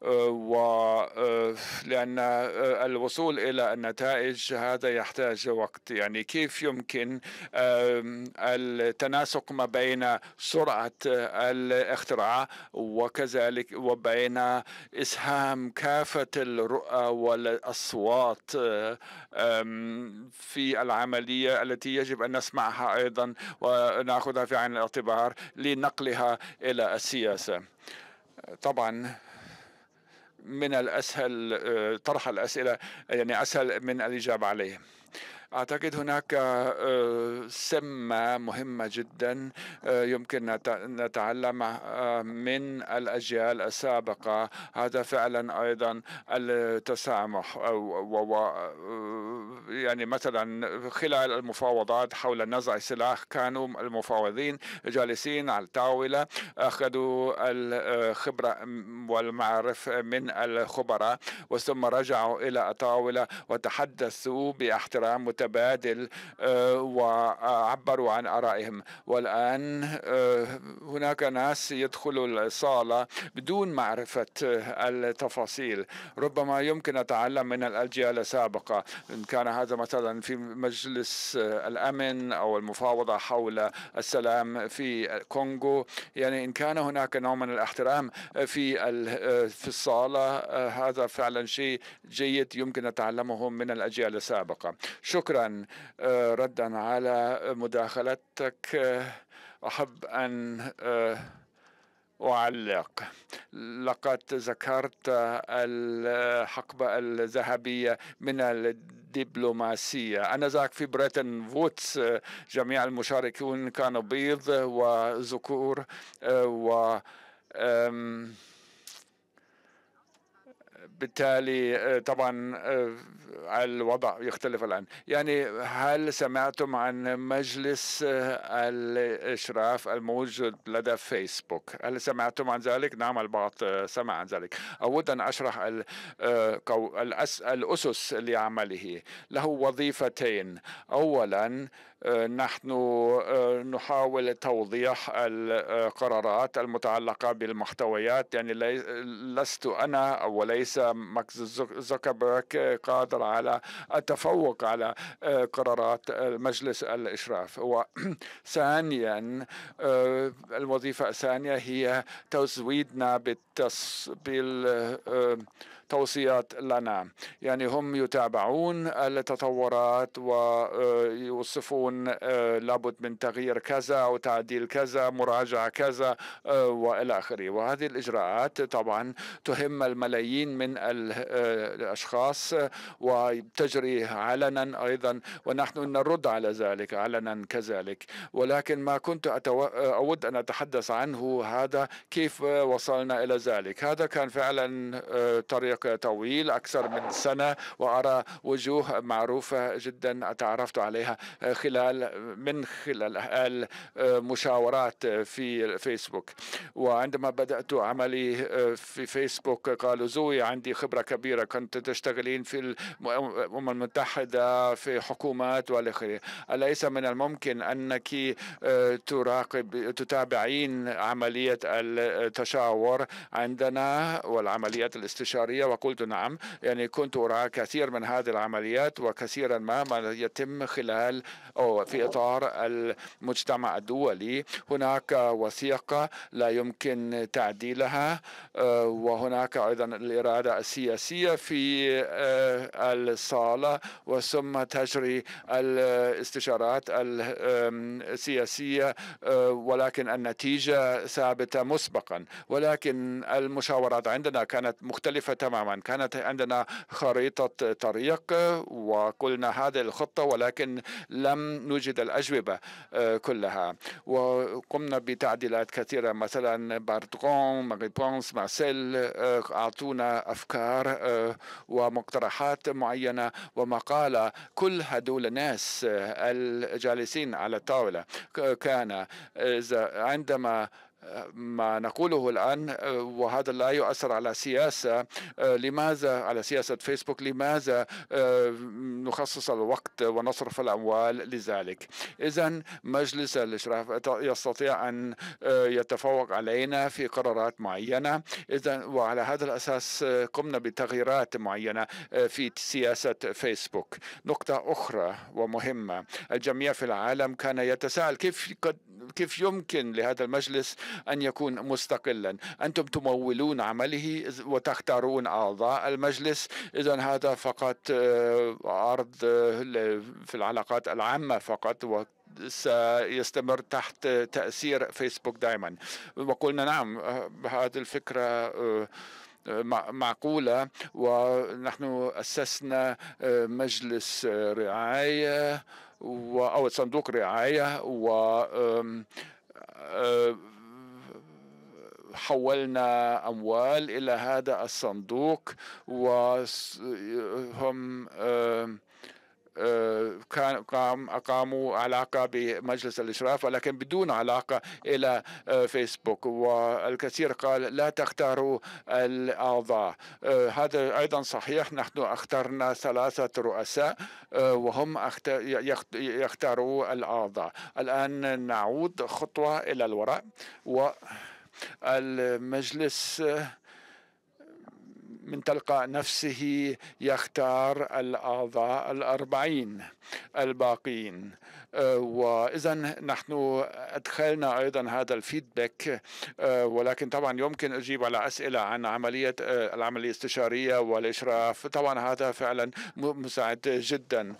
لأن الوصول إلى النتائج هذا يحتاج وقت. يعني كيف يمكن التناسق ما بين سرعة الاختراع وكذلك وبين إسهام كافة الرؤى والأصوات في العملية التي يجب أن نسمعها أيضا ونأخذها في عين الاعتبار لنقلها إلى السياسة. طبعا من الأسهل طرح الأسئلة، يعني أسهل من الإجابة عليه. أعتقد هناك سمة مهمة جدا يمكن نتعلم من الأجيال السابقة. هذا فعلا أيضا التسامح، يعني مثلا خلال المفاوضات حول نزع السلاح كانوا المفاوضين جالسين على الطاولة، أخذوا الخبرة والمعرفة من الخبراء وثم رجعوا إلى الطاولة وتحدثوا باحترام متبادل وعبروا عن آرائهم. والآن هناك ناس يدخلوا الصالة بدون معرفة التفاصيل. ربما يمكن أتعلم من الأجيال السابقة، إن كان هذا مثلا في مجلس الأمن أو المفاوضة حول السلام في كونغو، يعني إن كان هناك نوع من الاحترام في الصالة، هذا فعلا شيء جيد يمكن نتعلمه من الأجيال السابقة. شكرا. ردا على مداخلتك أحب أن أعلق. لقد ذكرت الحقبة الذهبية من الدبلوماسية. أنذاك في بريتن وودز جميع المشاركون كانوا بيض وذكور، و بالتالي طبعا الوضع يختلف الآن. يعني هل سمعتم عن مجلس الإشراف الموجود لدى فيسبوك؟ هل سمعتم عن ذلك؟ نعم، البعض سمع عن ذلك. أود أن أشرح الأسس لعمله. له وظيفتين. أولا نحن نحاول توضيح القرارات المتعلقة بالمحتويات، يعني لست أنا وليس مارك زوكربيرج قادر على التفوق على قرارات مجلس الإشراف. وثانيا الوظيفة الثانية هي تزويدنا توصيات لنا، يعني هم يتابعون التطورات ويوصفون لابد من تغيير كذا أو تعديل كذا، مراجعة كذا وإلى آخره. وهذه الإجراءات طبعا تهم الملايين من الأشخاص وتجري علنا أيضا، ونحن نرد على ذلك علنا كذلك. ولكن ما كنت أود أن أتحدث عنه هذا كيف وصلنا إلى ذلك. هذا كان فعلا طريق طويل أكثر من سنة، وأرى وجوه معروفة جدا تعرفت عليها من خلال المشاورات في فيسبوك. وعندما بدأت عملي في فيسبوك قالوا زوي عندي خبرة كبيرة، كنت تشتغلين في الأمم المتحدة في حكومات والآخر، أليس من الممكن أنك تتابعين عملية التشاور عندنا والعمليات الاستشارية؟ وقلت نعم، يعني كنت أرى كثير من هذه العمليات، وكثيرا ما يتم خلال أو في إطار المجتمع الدولي. هناك وثيقة لا يمكن تعديلها، وهناك أيضا الإرادة السياسية في الصالة، وثم تجري الاستشارات السياسية، ولكن النتيجة ثابتة مسبقا. ولكن المشاورات عندنا كانت مختلفة تماما. كانت عندنا خريطة طريق وقلنا هذه الخطة، ولكن لم نوجد الأجوبة كلها، وقمنا بتعديلات كثيرة. مثلا بارتغون، ماريبونس، مارسيل أعطونا أفكار ومقترحات معينة ومقالة. كل هدول الناس الجالسين على الطاولة كان عندما ما نقوله الآن، وهذا لا يؤثر على سياسة، لماذا على سياسة فيسبوك؟ لماذا نخصص الوقت ونصرف الأموال لذلك؟ إذن مجلس الإشراف يستطيع أن يتفوق علينا في قرارات معينة. إذن وعلى هذا الأساس قمنا بتغييرات معينة في سياسة فيسبوك. نقطة أخرى ومهمة، الجميع في العالم كان يتساءل كيف يمكن لهذا المجلس أن يكون مستقلا؟ أنتم تمولون عمله وتختارون أعضاء المجلس، إذن هذا فقط عرض في العلاقات العامة فقط، سيستمر تحت تأثير فيسبوك دائما. وقلنا نعم، هذه الفكرة معقولة. ونحن أسسنا مجلس رعاية أو صندوق رعاية، و حولنا أموال إلى هذا الصندوق، وهم أقاموا علاقة بمجلس الإشراف ولكن بدون علاقة إلى فيسبوك. والكثير قال لا تختاروا الأعضاء. هذا أيضا صحيح. نحن اخترنا 3 رؤساء وهم يختاروا الأعضاء. الآن نعود خطوة إلى الوراء، والمجلس من تلقاء نفسه يختار الأعضاء 40 الباقين. وإذا نحن أدخلنا أيضا هذا الفيدباك، ولكن طبعا يمكن أجيب على أسئلة عن العملية الاستشارية والإشراف. طبعا هذا فعلا مساعد جدا.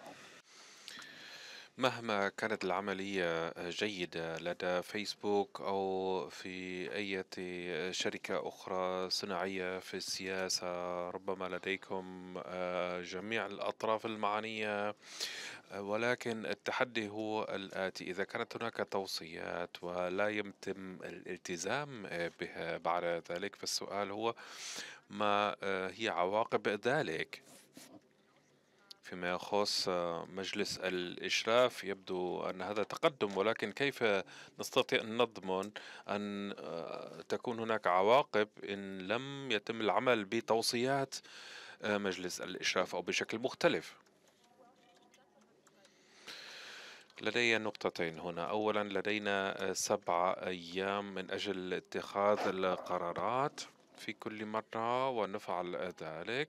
مهما كانت العملية جيدة لدى فيسبوك أو في أي شركة أخرى صناعية في السياسة، ربما لديكم جميع الأطراف المعنية، ولكن التحدي هو الآتي: إذا كانت هناك توصيات ولا يتم الالتزام بها بعد ذلك، فالسؤال هو ما هي عواقب ذلك؟ فيما يخص مجلس الإشراف يبدو أن هذا تقدم، ولكن كيف نستطيع أن نضمن أن تكون هناك عواقب إن لم يتم العمل بتوصيات مجلس الإشراف أو بشكل مختلف؟ لدي نقطتين هنا. أولا، لدينا 7 أيام من أجل اتخاذ القرارات في كل مرة ونفعل ذلك،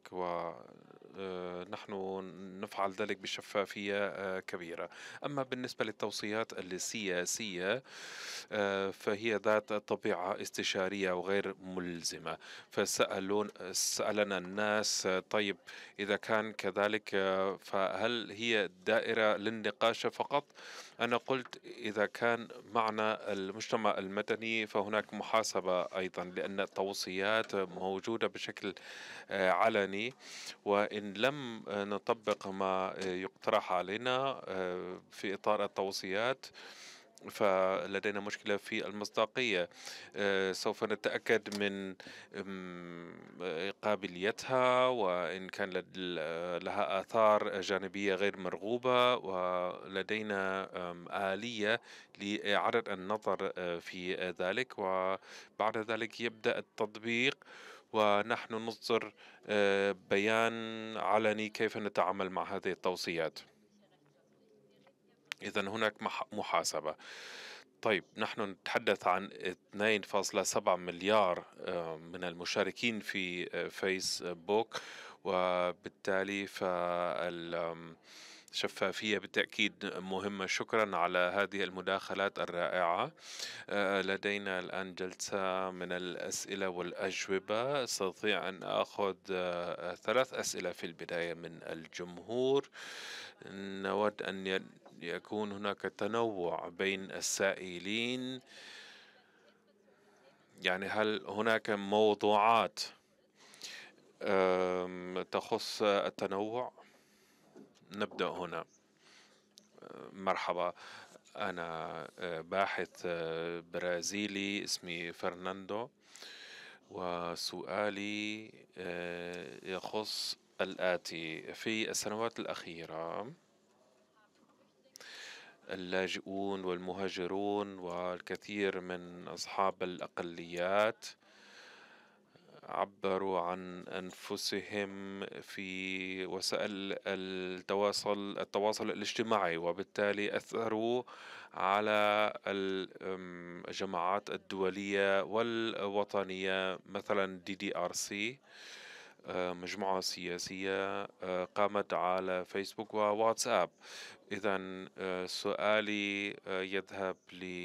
ونحن نفعل ذلك بشفافية كبيرة. أما بالنسبة للتوصيات السياسية فهي ذات طبيعة استشارية وغير ملزمة. سألنا الناس: طيب إذا كان كذلك فهل هي دائرة للنقاش فقط؟ أنا قلت إذا كان معنا المجتمع المدني فهناك محاسبة أيضا، لأن التوصيات موجودة بشكل علني، وإن لم نطبق ما يقترح علينا في إطار التوصيات فلدينا مشكلة في المصداقية. سوف نتأكد من قابليتها وإن كان لها آثار جانبية غير مرغوبة، ولدينا آلية لإعادة النظر في ذلك، وبعد ذلك يبدأ التطبيق ونحن نصدر بيان علني كيف نتعامل مع هذه التوصيات. إذن هناك محاسبة. طيب، نحن نتحدث عن 2.7 مليار من المشاركين في فيسبوك، وبالتالي الشفافية بالتأكيد مهمة. شكرا على هذه المداخلات الرائعة. لدينا الآن جلسة من الأسئلة والأجوبة. أستطيع أن أخذ 3 أسئلة في البداية من الجمهور. نود أن يكون هناك تنوع بين السائلين، يعني هل هناك موضوعات تخص التنوع؟ نبدأ هنا. مرحبا، أنا باحث برازيلي اسمي فرناندو، وسؤالي يخص الآتي: في السنوات الأخيرة اللاجئون والمهاجرون والكثير من أصحاب الأقليات عبروا عن أنفسهم في وسائل التواصل الاجتماعي، وبالتالي أثروا على الجماعات الدولية والوطنية، مثلا DDRC، مجموعة سياسية قامت على فيسبوك وواتساب. إذن سؤالي يذهب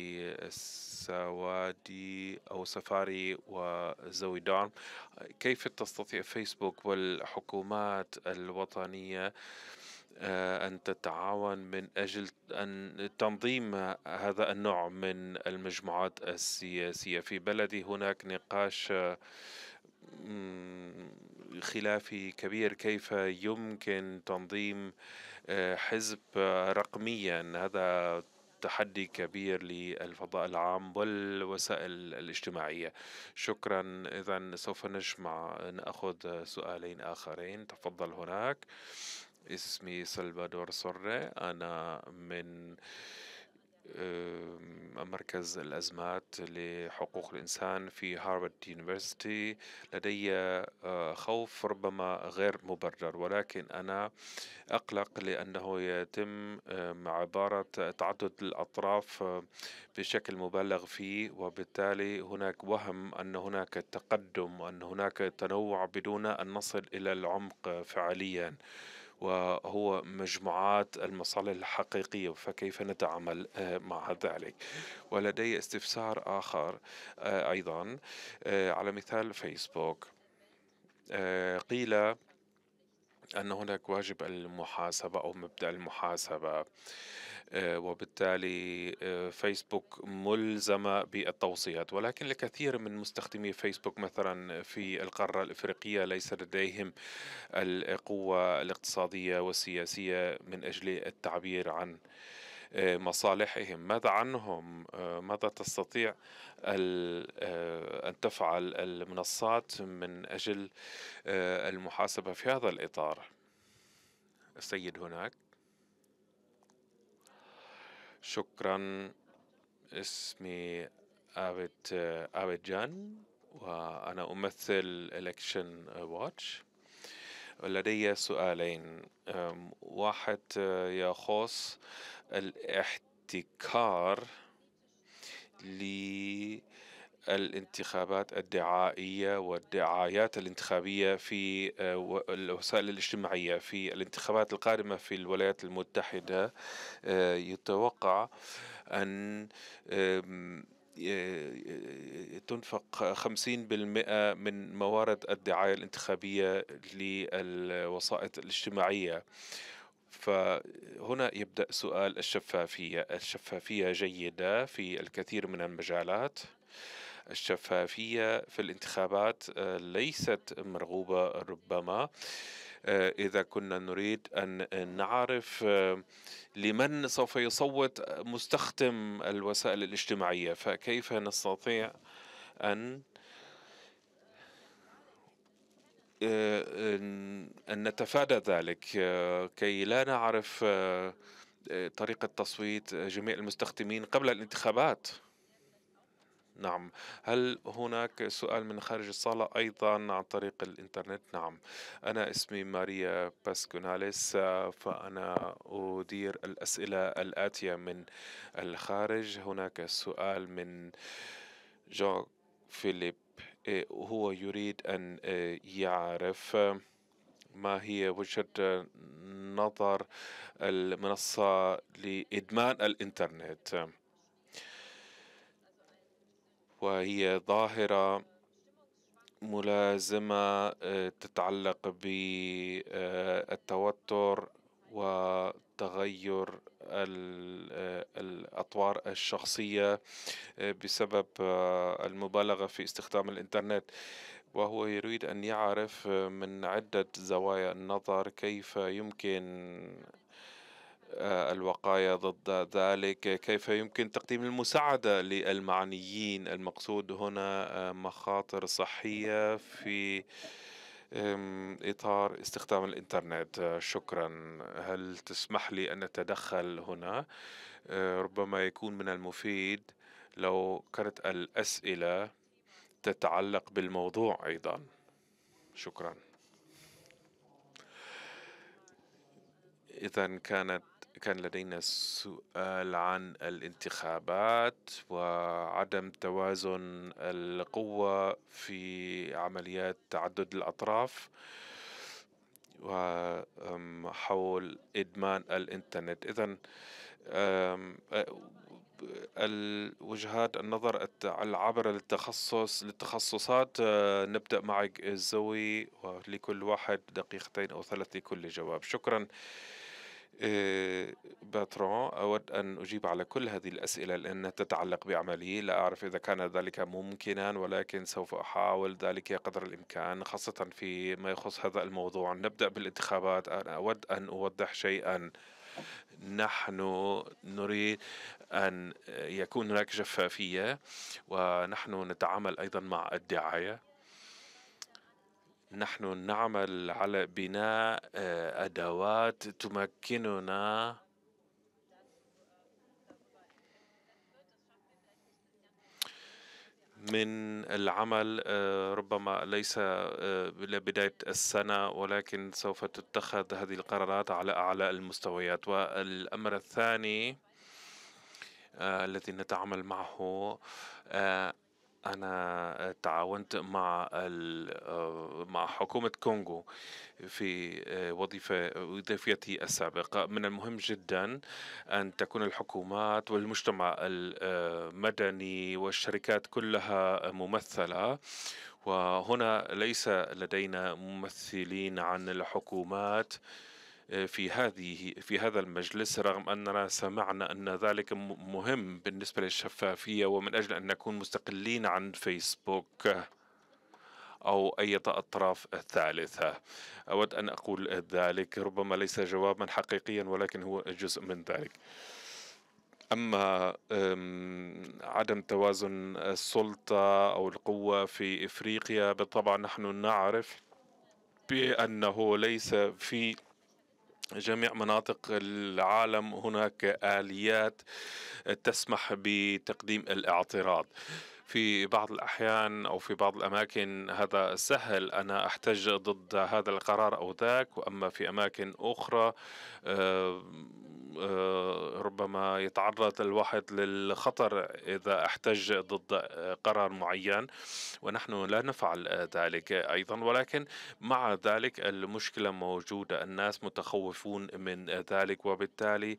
لسوادي أو سفاري وزويدان: كيف تستطيع فيسبوك والحكومات الوطنية أن تتعاون من أجل أن تنظيم هذا النوع من المجموعات السياسية؟ في بلدي هناك نقاش خلافي كبير كيف يمكن تنظيم حزب رقميا. هذا تحدي كبير للفضاء العام والوسائل الاجتماعية. شكرا. إذا سوف نأخذ سؤالين آخرين. تفضل هناك. اسمي سلفادور سوري، أنا من مركز الأزمات لحقوق الإنسان في هارفارد يونيفرسيتي. لدي خوف ربما غير مبرر، ولكن أنا أقلق لأنه يتم عبارة تعدد الأطراف بشكل مبالغ فيه، وبالتالي هناك وهم أن هناك تقدم وأن هناك تنوع بدون أن نصل إلى العمق فعليا، وهو مجموعات المصالح الحقيقية، فكيف نتعامل مع ذلك؟ ولدي استفسار آخر أيضا على مثال فيسبوك. قيل أن هناك واجب المحاسبة أو مبدأ المحاسبة، وبالتالي فيسبوك ملزمة بالتوصيات، ولكن لكثير من مستخدمي فيسبوك مثلا في القارة الإفريقية ليس لديهم القوة الاقتصادية والسياسية من أجل التعبير عن مصالحهم. ماذا عنهم؟ ماذا تستطيع أن تفعل المنصات من أجل المحاسبة في هذا الإطار؟ السيد هناك. شكرا. اسمي آبد جان، وأنا أمثل Election Watch. لدي سؤالين. واحد يخص الاحتكار للانتخابات الدعائية والدعايات الانتخابية في الوسائل الاجتماعية. في الانتخابات القادمة في الولايات المتحدة يتوقع أن تنفق 50% من موارد الدعاية الانتخابية للوسائط الاجتماعية. فهنا يبدأ سؤال الشفافية. الشفافية جيدة في الكثير من المجالات. الشفافية في الانتخابات ليست مرغوبة ربما إذا كنا نريد أن نعرف لمن سوف يصوت مستخدم الوسائل الاجتماعية. فكيف نستطيع أن نتفادى ذلك كي لا نعرف طريقة تصويت جميع المستخدمين قبل الانتخابات؟ نعم. هل هناك سؤال من خارج الصالة أيضا عن طريق الإنترنت؟ نعم. أنا اسمي ماريا باسكوناليس، فأنا أدير الأسئلة الآتية من الخارج. هناك سؤال من جون فيليب، هو يريد أن يعرف ما هي وجهة نظر المنصة لإدمان الإنترنت، وهي ظاهرة ملازمة تتعلق بالتوتر وتغير الأطوار الشخصية بسبب المبالغة في استخدام الإنترنت. وهو يريد أن يعرف من عدة زوايا النظر كيف يمكن الوقاية ضد ذلك، كيف يمكن تقديم المساعدة للمعنيين. المقصود هنا مخاطر صحية في إطار استخدام الإنترنت. شكرا. هل تسمح لي أن أتدخل هنا؟ ربما يكون من المفيد لو كانت الأسئلة تتعلق بالموضوع أيضا. شكرا. إذا كان لدينا سؤال عن الانتخابات وعدم توازن القوة في عمليات تعدد الأطراف وحول إدمان الإنترنت. إذن الوجهات النظر عبر للتخصصات. نبدأ معك زوي، ولكل واحد دقيقتين أو 3 لكل جواب. شكرا. باترون، أود أن أجيب على كل هذه الأسئلة لأنها تتعلق بعملي. لا أعرف إذا كان ذلك ممكنا، ولكن سوف أحاول ذلك قدر الإمكان، خاصة فيما يخص هذا الموضوع. نبدأ بالانتخابات. أنا أود أن أوضح شيئا. نحن نريد أن يكون هناك شفافية، ونحن نتعامل أيضا مع الدعاية. نحن نعمل على بناء أدوات تمكننا من العمل، ربما ليس لبداية السنة، ولكن سوف تتخذ هذه القرارات على أعلى المستويات. والأمر الثاني الذي نتعامل معه، أنا تعاونت مع حكومة كونغو في وظيفتي السابقة. من المهم جدا أن تكون الحكومات والمجتمع المدني والشركات كلها ممثلة، وهنا ليس لدينا ممثلين عن الحكومات في هذا المجلس، رغم أننا سمعنا أن ذلك مهم بالنسبة للشفافية، ومن أجل أن نكون مستقلين عن فيسبوك أو أي أطراف ثالثة. أود أن أقول ذلك، ربما ليس جوابا حقيقيا ولكن هو جزء من ذلك. أما عدم توازن السلطة أو القوة في إفريقيا، بالطبع نحن نعرف بأنه ليس في جميع مناطق العالم هناك آليات تسمح بتقديم الاعتراض. في بعض الأحيان أو في بعض الأماكن هذا سهل، أنا أحتج ضد هذا القرار أو ذاك، وأما في أماكن أخرى ربما يتعرض الواحد للخطر إذا احتج ضد قرار معين، ونحن لا نفعل ذلك أيضا. ولكن مع ذلك المشكلة موجودة، الناس متخوفون من ذلك، وبالتالي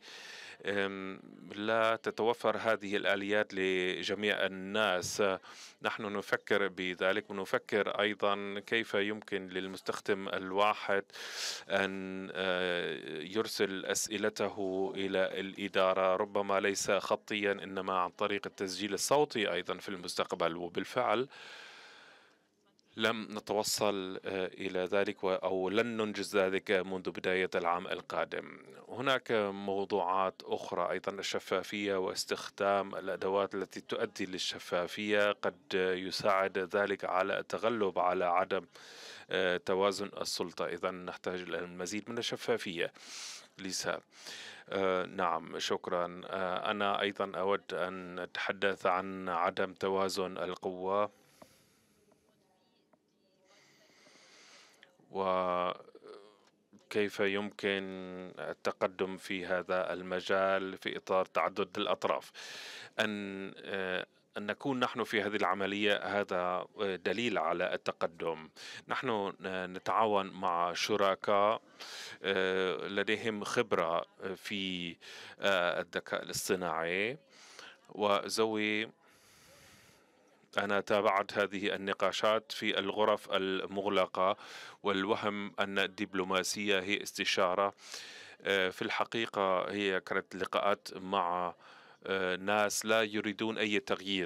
لا تتوفر هذه الآليات لجميع الناس. نحن نفكر بذلك، ونفكر أيضا كيف يمكن للمستخدم الواحد أن يرسل أسئلته إلى الإدارة، ربما ليس خطيا إنما عن طريق التسجيل الصوتي أيضا في المستقبل. وبالفعل لم نتوصل إلى ذلك أو لن ننجز ذلك منذ بداية العام القادم. هناك موضوعات أخرى أيضا، الشفافية واستخدام الأدوات التي تؤدي للشفافية قد يساعد ذلك على التغلب على عدم توازن السلطة. إذا نحتاج إلى المزيد من الشفافية. ليسا. نعم، شكرا. أنا أيضا أود أن أتحدث عن عدم توازن القوة وكيف يمكن التقدم في هذا المجال في إطار تعدد الأطراف. أن نكون نحن في هذه العملية هذا دليل على التقدم. نحن نتعاون مع شركاء لديهم خبرة في الذكاء الاصطناعي، وزوي أنا تابعت هذه النقاشات في الغرف المغلقة، والوهم أن الدبلوماسية هي استشارة. في الحقيقة هي كانت لقاءات مع ناس لا يريدون أي تغيير،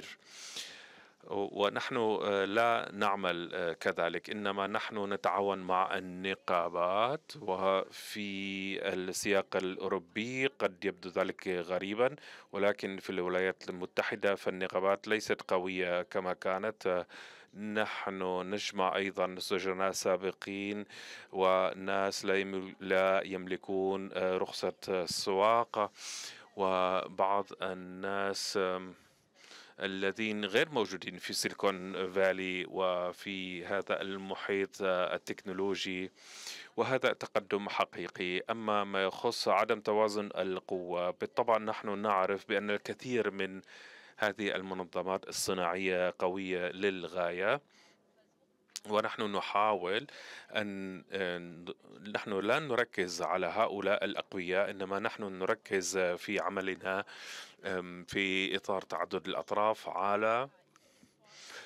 ونحن لا نعمل كذلك، إنما نحن نتعاون مع النقابات. وفي السياق الأوروبي قد يبدو ذلك غريبا، ولكن في الولايات المتحدة فالنقابات ليست قوية كما كانت. نحن نجمع أيضا سجناء سابقين وناس لا يملكون رخصة السواقة، وبعض الناس الذين غير موجودين في سيليكون فالي وفي هذا المحيط التكنولوجي، وهذا تقدم حقيقي. أما ما يخص عدم توازن القوة، بالطبع نحن نعرف بأن الكثير من هذه المنظمات الصناعية قوية للغاية، ونحن نحاول أن نحن لا نركز على هؤلاء الأقوياء، إنما نحن نركز في عملنا في إطار تعدد الأطراف على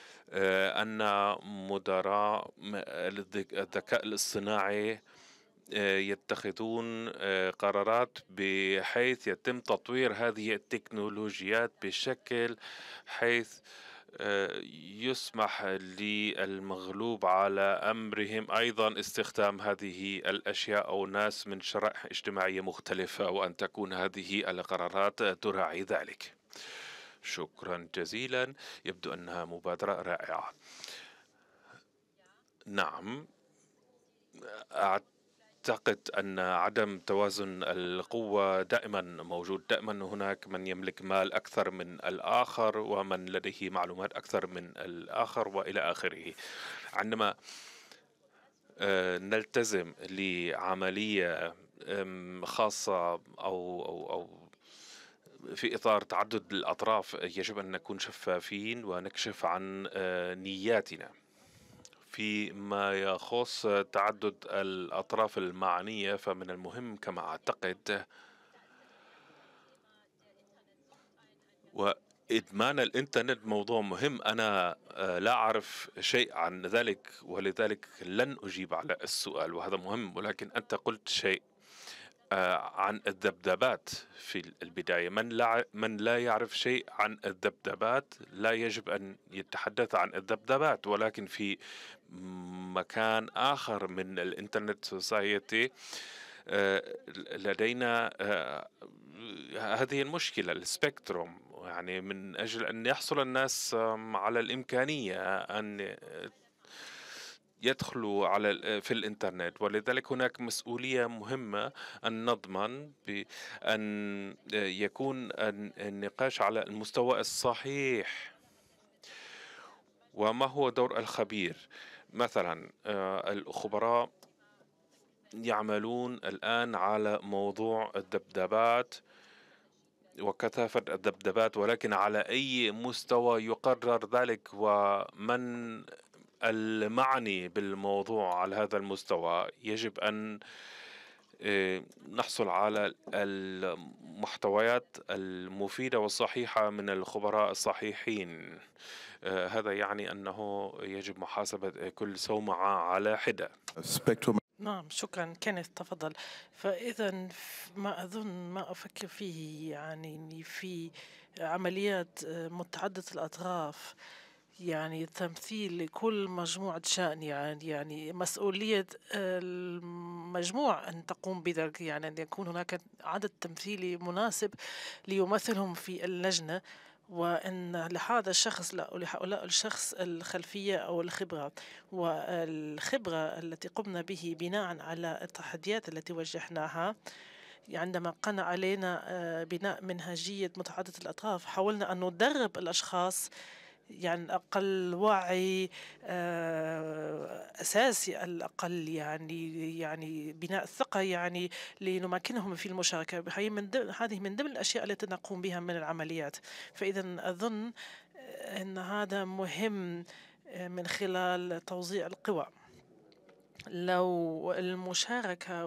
أن مدراء الذكاء الاصطناعي يتخذون قرارات بحيث يتم تطوير هذه التكنولوجيات بشكل حيث يسمح للمغلوب على أمرهم أيضا استخدام هذه الأشياء أو ناس من شرائح اجتماعية مختلفة، وأن تكون هذه القرارات تراعي ذلك. شكرا جزيلا، يبدو أنها مبادرة رائعة. نعم، أعتقد أن عدم توازن القوة دائما موجود، دائما هناك من يملك مال أكثر من الآخر ومن لديه معلومات أكثر من الآخر وإلى آخره. عندما نلتزم لعملية خاصة أو في إطار تعدد الأطراف، يجب أن نكون شفافين ونكشف عن نياتنا. فيما يخص تعدد الأطراف المعنية، فمن المهم كما أعتقد وإدمان الإنترنت موضوع مهم. أنا لا أعرف شيء عن ذلك ولذلك لن أجيب على السؤال، وهذا مهم. ولكن أنت قلت شيء عن الذبذبات في البداية. من لا يعرف شيء عن الذبذبات لا يجب أن يتحدث عن الذبذبات، ولكن في مكان آخر من الإنترنت سوسايتي لدينا هذه المشكلة السبيكتروم، يعني من أجل أن يحصل الناس على الإمكانية أن يدخلوا في الإنترنت، ولذلك هناك مسؤولية مهمة أن نضمن بأن يكون النقاش على المستوى الصحيح. وما هو دور الخبير؟ مثلا الخبراء يعملون الآن على موضوع الذبذبات وكثافة الذبذبات، ولكن على أي مستوى يقرر ذلك ومن المعني بالموضوع على هذا المستوى؟ يجب أن نحصل على المحتويات المفيدة والصحيحة من الخبراء الصحيحين. هذا يعني أنه يجب محاسبة كل صومعة على حدة. نعم، شكرا. كينيث تفضل. فإذا ما أظن ما أفكر فيه يعني في عمليات متعددة الأطراف، يعني تمثيل لكل مجموعة شأن، يعني مسؤولية المجموع أن تقوم بذلك، يعني أن يكون هناك عدد تمثيلي مناسب ليمثلهم في اللجنة، وأن لهذا الشخص لهؤلاء الشخص الخلفية أو الخبرة والخبرة التي قمنا به بناء على التحديات التي واجهناها. عندما قنا علينا بناء منهجية متعددة الأطراف، حاولنا أن ندرب الأشخاص يعني أقل وعي أساسي، على الأقل يعني بناء الثقة، يعني لنمكنهم في المشاركة. هذه من ضمن الأشياء التي نقوم بها من العمليات. فإذا أظن أن هذا مهم من خلال توزيع القوى. لو المشاركة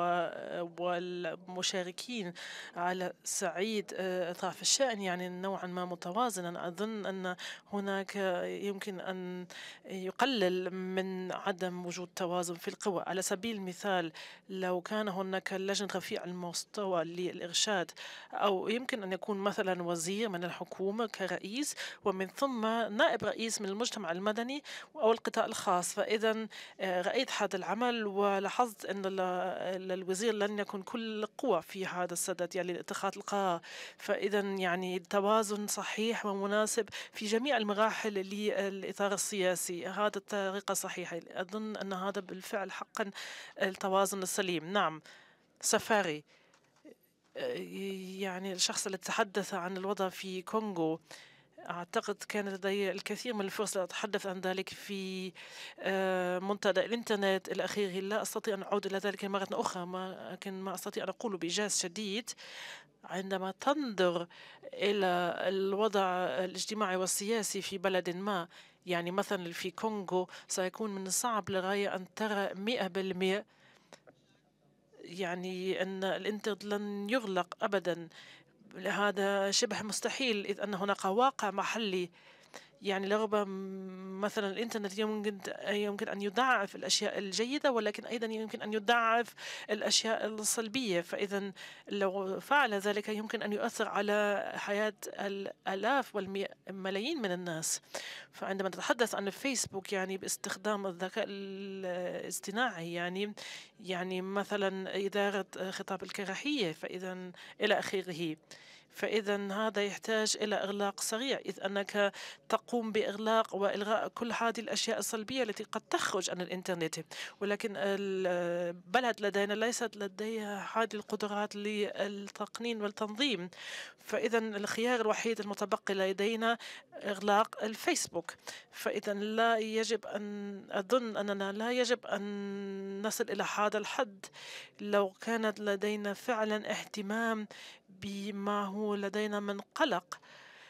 والمشاركين على صعيد أطراف الشأن يعني نوعا ما متوازنا، أظن أن هناك يمكن أن يقلل من عدم وجود توازن في القوى. على سبيل المثال، لو كان هناك لجنة رفيع المستوى للإرشاد، أو يمكن أن يكون مثلا وزير من الحكومة كرئيس، ومن ثم نائب رئيس من المجتمع المدني أو القطاع الخاص، فإذا رأيت هذا العمل ولاحظت أن الوزير لن يكون كل قوة في هذا السدد يعني لاتخاذ القرار. فإذا يعني توازن صحيح ومناسب في جميع المراحل للإطار السياسي، هذا الطريقة صحيحة. أظن أن هذا بالفعل حقا التوازن السليم. نعم، سفاري، يعني الشخص الذي تحدث عن الوضع في كونغو، أعتقد كان لدي الكثير من الفرص لأتحدث عن ذلك في منتدى الإنترنت الأخير. لا أستطيع أن أعود إلى ذلك مرة أخرى، لكن ما أستطيع أن أقوله بإيجاز شديد، عندما تنظر إلى الوضع الاجتماعي والسياسي في بلد ما، يعني مثلا في كونغو، سيكون من الصعب للغاية أن ترى 100% يعني أن الإنترنت لن يغلق أبدا. هذا شبه مستحيل، إذ أن هناك واقع محلي يعني لربما مثلا الإنترنت يمكن أن يضاعف الأشياء الجيدة، ولكن أيضا يمكن أن يضاعف الأشياء السلبية. فإذا لو فعل ذلك يمكن أن يؤثر على حياة الآلاف والملايين من الناس. فعندما نتحدث عن الفيسبوك يعني باستخدام الذكاء الاصطناعي يعني مثلا إدارة خطاب الكراهية فإذا إلى آخره. فإذا هذا يحتاج إلى إغلاق سريع، إذ أنك تقوم بإغلاق وإلغاء كل هذه الأشياء السلبية التي قد تخرج عن الإنترنت، ولكن البلد لدينا ليست لديها هذه القدرات للتقنين والتنظيم. فإذا الخيار الوحيد المتبقي لدينا إغلاق الفيسبوك. فإذا لا يجب أن أظن أننا لا يجب أن نصل إلى هذا الحد. لو كانت لدينا فعلا اهتمام بما هو لدينا من قلق،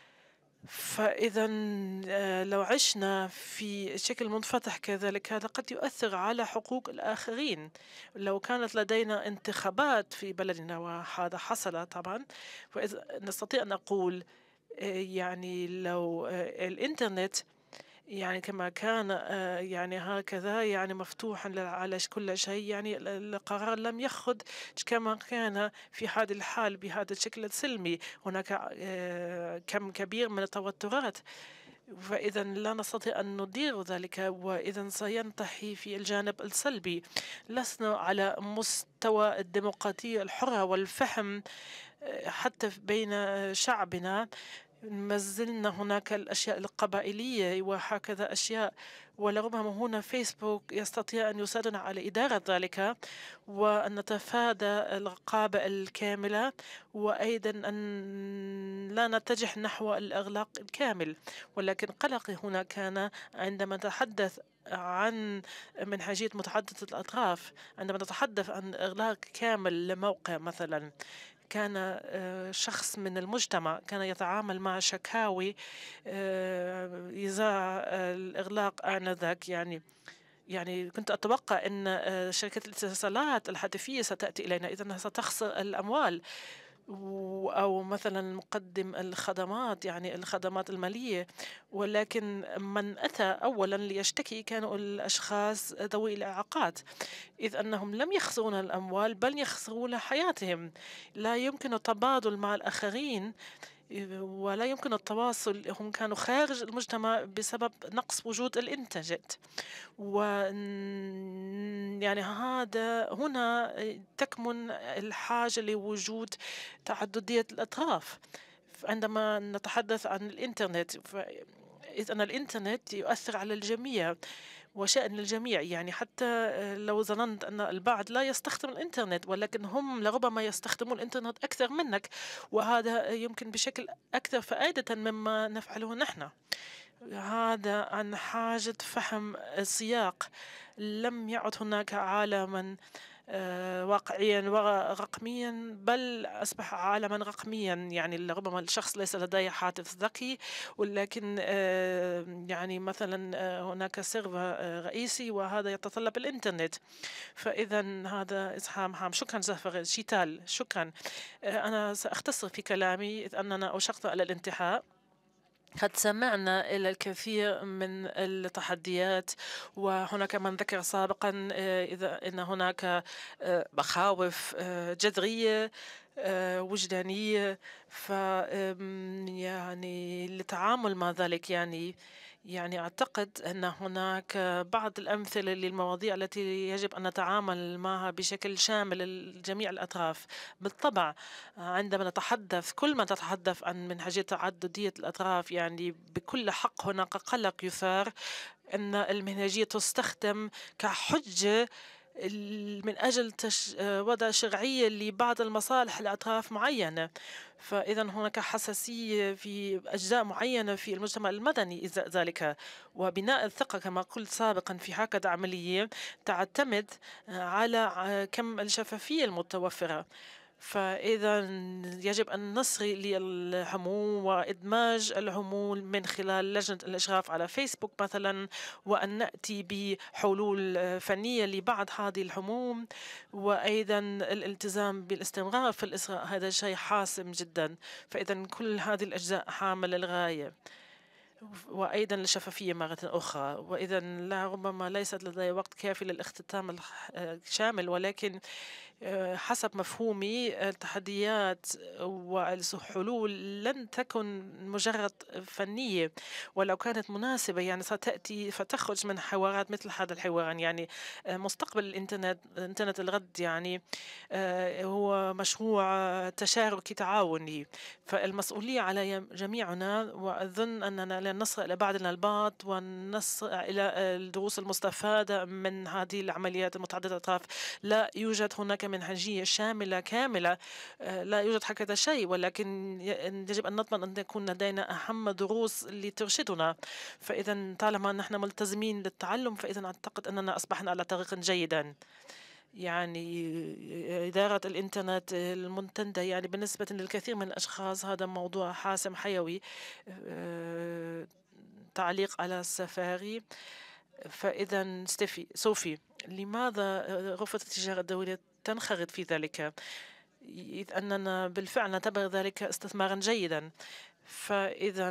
فإذا لو عشنا في شكل منفتح كذلك هذا قد يؤثر على حقوق الآخرين. لو كانت لدينا انتخابات في بلدنا وهذا حصل طبعا، فإذا نستطيع أن نقول يعني لو الإنترنت يعني كما كان يعني هكذا يعني مفتوحا على كل شيء، يعني القرار لم يخذ كما كان في هذه الحال بهذا الشكل السلمي. هناك كم كبير من التوترات، فإذا لا نستطيع أن ندير ذلك، وإذا سينتهي في الجانب السلبي. لسنا على مستوى الديمقراطية الحرة والفهم حتى بين شعبنا. ما زلنا هناك الأشياء القبائلية وهكذا أشياء، ولربما هنا فيسبوك يستطيع أن يساعدنا على إدارة ذلك وأن نتفادى الرقابة الكاملة، وأيضا أن لا نتجه نحو الإغلاق الكامل. ولكن قلقي هنا كان عندما نتحدث عن منهجية متعددة الأطراف. عندما نتحدث عن إغلاق كامل لموقع مثلا، كان شخص من المجتمع كان يتعامل مع شكاوي إزاء الإغلاق آنذاك. يعني كنت أتوقع أن شركة الاتصالات الهاتفية ستأتي إلينا، إذن ستخسر الأموال، أو مثلا مقدم الخدمات يعني الخدمات المالية. ولكن من أتى أولا ليشتكي كانوا الأشخاص ذوي الإعاقات، إذ أنهم لم يخسرون الأموال بل يخسرون حياتهم. لا يمكن التبادل مع الآخرين ولا يمكن التواصل، هم كانوا خارج المجتمع بسبب نقص وجود الإنترنت. يعني هنا تكمن الحاجة لوجود تعددية الأطراف. عندما نتحدث عن الإنترنت إذ أن الإنترنت يؤثر على الجميع وشأن الجميع. يعني حتى لو ظننت أن البعض لا يستخدم الإنترنت، ولكن هم لربما يستخدمون الإنترنت أكثر منك، وهذا يمكن بشكل أكثر فائدة مما نفعله نحن. هذا عن حاجة فهم السياق. لم يعد هناك عالما واقعيا ورقميا، بل أصبح عالما رقميا. يعني ربما الشخص ليس لديه هاتف ذكي، ولكن يعني مثلا هناك سيرفر رئيسي وهذا يتطلب الإنترنت. فإذا هذا إزحام هام. شكرا زهر شيتال، شكرا. أنا سأختصر في كلامي إذ أننا أشرت على الانتهاء. قد سمعنا إلى الكثير من التحديات، وهناك من ذكر سابقا إذا أن هناك مخاوف جذرية وجدانية. يعني للتعامل مع ذلك يعني أعتقد أن هناك بعض الأمثلة للمواضيع التي يجب أن نتعامل معها بشكل شامل لجميع الأطراف. بالطبع عندما نتحدث كل ما تتحدث عن منهجية تعددية الأطراف، يعني بكل حق هناك قلق يثار أن المنهجية تستخدم كحجة من أجل وضع شرعية لبعض المصالح لأطراف معينة. فإذا هناك حساسية في أجزاء معينة في المجتمع المدني إزاء ذلك، وبناء الثقة كما قلت سابقا في هكذا عملية تعتمد على كم الشفافية المتوفرة. فإذا يجب أن نصغي للهموم وإدماج الهموم من خلال لجنة الإشراف على فيسبوك مثلا، وأن نأتي بحلول فنية لبعض هذه الهموم، وأيضا الالتزام بالاستمرار في الإسراء. هذا شيء حاسم جدا. فإذا كل هذه الأجزاء حاملة للغاية. وأيضا الشفافية مرة أخرى. وإذا ربما ليست لدي وقت كافي للاختتام الشامل، ولكن حسب مفهومي التحديات والحلول لن تكن مجرد فنية، ولو كانت مناسبة يعني ستأتي فتخرج من حوارات مثل هذا الحوار. يعني مستقبل الإنترنت الغد يعني هو مشروع تشاركي تعاوني، فالمسؤولية على جميعنا، وأظن أننا لن نصل إلى بعضنا البعض ونصل إلى الدروس المستفادة من هذه العمليات المتعددة الأطراف. لا يوجد هناك منهجية شاملة كاملة، لا يوجد هكذا شيء، ولكن يجب أن نضمن أن يكون لدينا أهم دروس لترشدنا. فإذا طالما نحن ملتزمين للتعلم فإذا أعتقد أننا أصبحنا على طريق جيدا. يعني إدارة الإنترنت المنتدى يعني بالنسبة للكثير من الأشخاص هذا موضوع حاسم حيوي. تعليق على السفاري. فإذا صوفي، لماذا غرفة التجارة الدولية تنخرط في ذلك؟ إذ أننا بالفعل نعتبر ذلك استثمارا جيدا. فإذا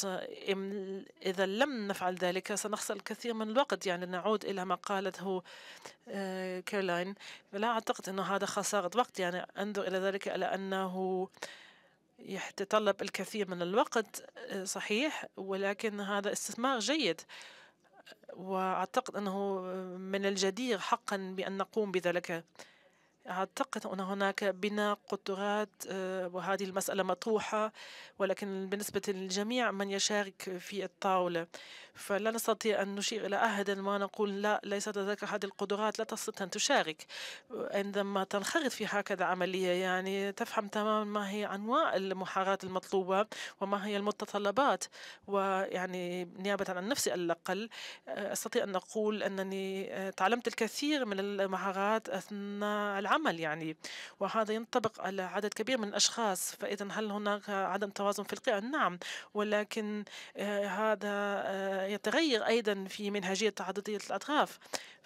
إذا لم نفعل ذلك سنخسر الكثير من الوقت. يعني نعود إلى ما قالته كارلاين، لا أعتقد أن هذا خسارة وقت. يعني أنظر إلى ذلك على أنه يتطلب الكثير من الوقت صحيح، ولكن هذا استثمار جيد، وأعتقد أنه من الجدير حقا بأن نقوم بذلك. أعتقد أن هناك بناء قدرات وهذه المسألة مطروحة، ولكن بالنسبة للجميع من يشارك في الطاولة فلا نستطيع أن نشير إلى أحد ما نقول لا ليست لديك هذه القدرات لا تستطيع أن تشارك. عندما تنخرط في هكذا عملية يعني تفهم تماما ما هي أنواع المحارات المطلوبة وما هي المتطلبات. ويعني نيابة عن نفسي على الأقل أستطيع أن أقول أنني تعلمت الكثير من المهارات أثناء العمل يعني، وهذا ينطبق على عدد كبير من الأشخاص. فإذا هل هناك عدم توازن في القيم؟ نعم، ولكن هذا يتغير أيضا في منهجية تعددية الأطراف.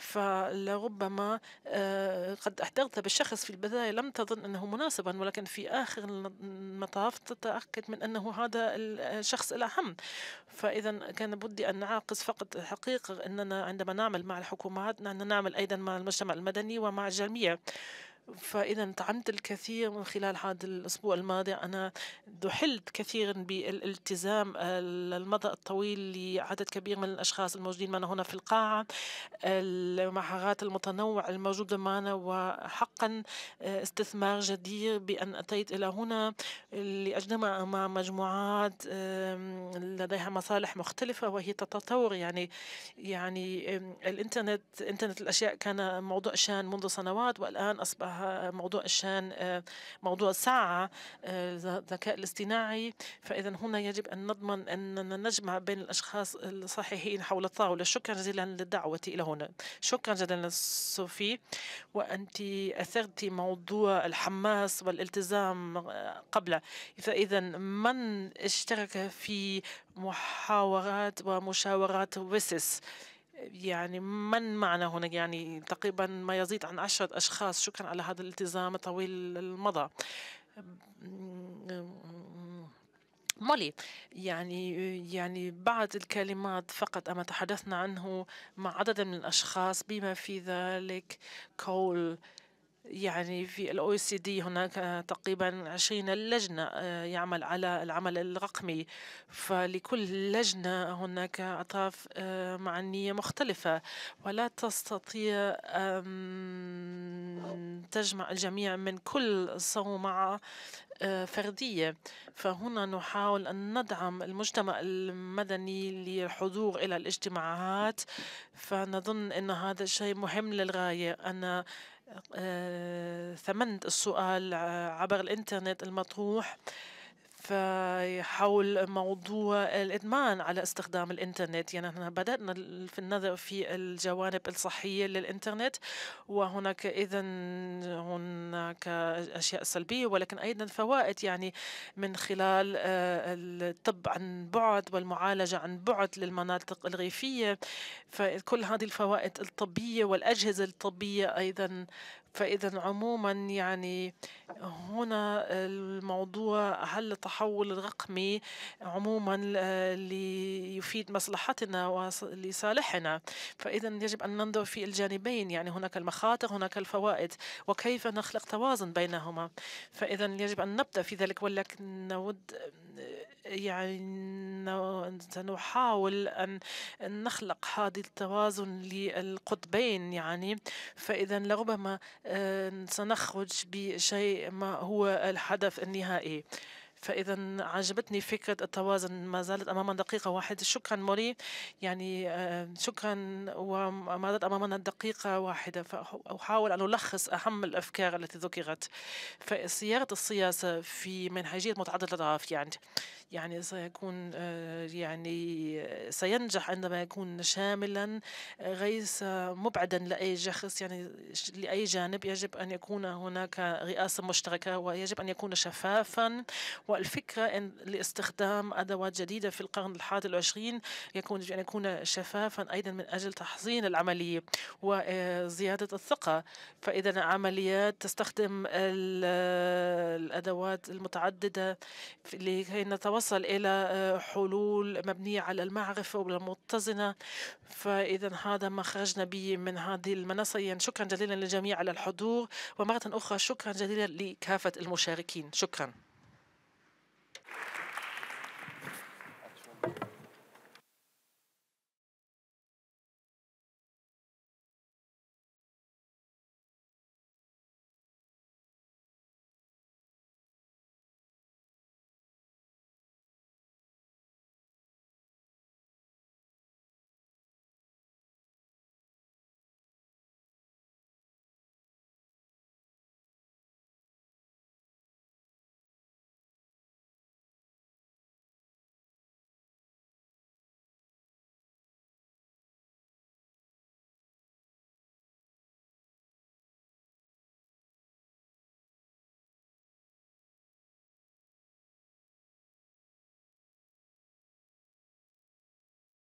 فلربما قد أحضرت بالشخص في البداية لم تظن أنه مناسبا، ولكن في آخر المطاف تتأكد من أنه هذا الشخص الأهم. فإذا كان بدي أن نعاقز فقط حقيقة أننا عندما نعمل مع الحكومات نعمل أيضا مع المجتمع المدني ومع الجميع. فإذا تعلمت الكثير من خلال هذا الأسبوع الماضي. أنا دحلت كثيرا بالالتزام المدى الطويل لعدد كبير من الأشخاص الموجودين معنا هنا في القاعة، المهارات المتنوعة الموجودة معنا، وحقا استثمار جدير بأن أتيت إلى هنا لأجتمع مع مجموعات لديها مصالح مختلفة وهي تتطور. يعني إنترنت الأشياء كان موضوع شان منذ سنوات، والآن أصبح موضوع الشان موضوع ساعة الذكاء الاصطناعي. فإذا هنا يجب أن نضمن أننا نجمع بين الأشخاص الصحيحين حول الطاولة. شكرا جزيلا للدعوة إلى هنا. شكرا جزيلا صوفي، وأنت أثرت موضوع الحماس والالتزام قبل. فإذا من اشترك في محاورات ومشاورات ويسس يعني من معنا هنا؟ يعني تقريبا ما يزيد عن 10 أشخاص. شكرا على هذا الالتزام طويل المدى. مولي، يعني بعض الكلمات فقط أما تحدثنا عنه مع عدد من الأشخاص بما في ذلك كول. يعني في الOECD هناك تقريبا 20 لجنة يعمل على العمل الرقمي، فلكل لجنة هناك أطراف معنية مختلفة، ولا تستطيع أن تجمع الجميع من كل صومعة فردية. فهنا نحاول أن ندعم المجتمع المدني للحضور إلى الاجتماعات. فنظن أن هذا الشيء مهم للغاية. أنا ثمنت السؤال عبر الإنترنت المطروح حول موضوع الإدمان على استخدام الإنترنت. يعني نحن بدأنا في النظر في الجوانب الصحية للإنترنت، وهناك هناك أشياء سلبية ولكن أيضا فوائد، يعني من خلال الطب عن بعد والمعالجة عن بعد للمناطق الريفية. فكل هذه الفوائد الطبية والأجهزة الطبية أيضا. فإذا عموما يعني هنا الموضوع هل التحول الرقمي عموما ليفيد مصلحتنا ولصالحنا. فإذا يجب أن ننظر في الجانبين، يعني هناك المخاطر هناك الفوائد وكيف نخلق توازن بينهما. فإذا يجب أن نبدأ في ذلك، ولكن نود يعني سنحاول أن نخلق هذا التوازن للقطبين يعني. فإذا لربما سنخرج بشيء ما هو الهدف النهائي. فإذا عجبتني فكرة التوازن. ما زالت أمامنا دقيقة واحدة. شكرا موري، يعني شكرا. وما زالت أمامنا دقيقة واحدة، فأحاول أن ألخص أهم الأفكار التي ذكرت. فسيارة السياسة في منهجية متعددة الأطراف يعني سيكون يعني سينجح عندما يكون شاملا ليس مبعدا لأي شخص، يعني لأي جانب. يجب أن يكون هناك رئاسة مشتركة ويجب أن يكون شفافا. والفكرة أن لاستخدام أدوات جديدة في القرن ال21 يجب أن يكون شفافا أيضا من أجل تحسين العملية وزيادة الثقة. فإذا عمليات تستخدم الأدوات المتعددة لكي نتوصل إلى حلول مبنية على المعرفة والمتزنة. فإذا هذا ما خرجنا به من هذه المنصة. يعني شكرا جزيلا للجميع على الحضور، ومرة أخرى شكرا جزيلا لكافة المشاركين. شكرا.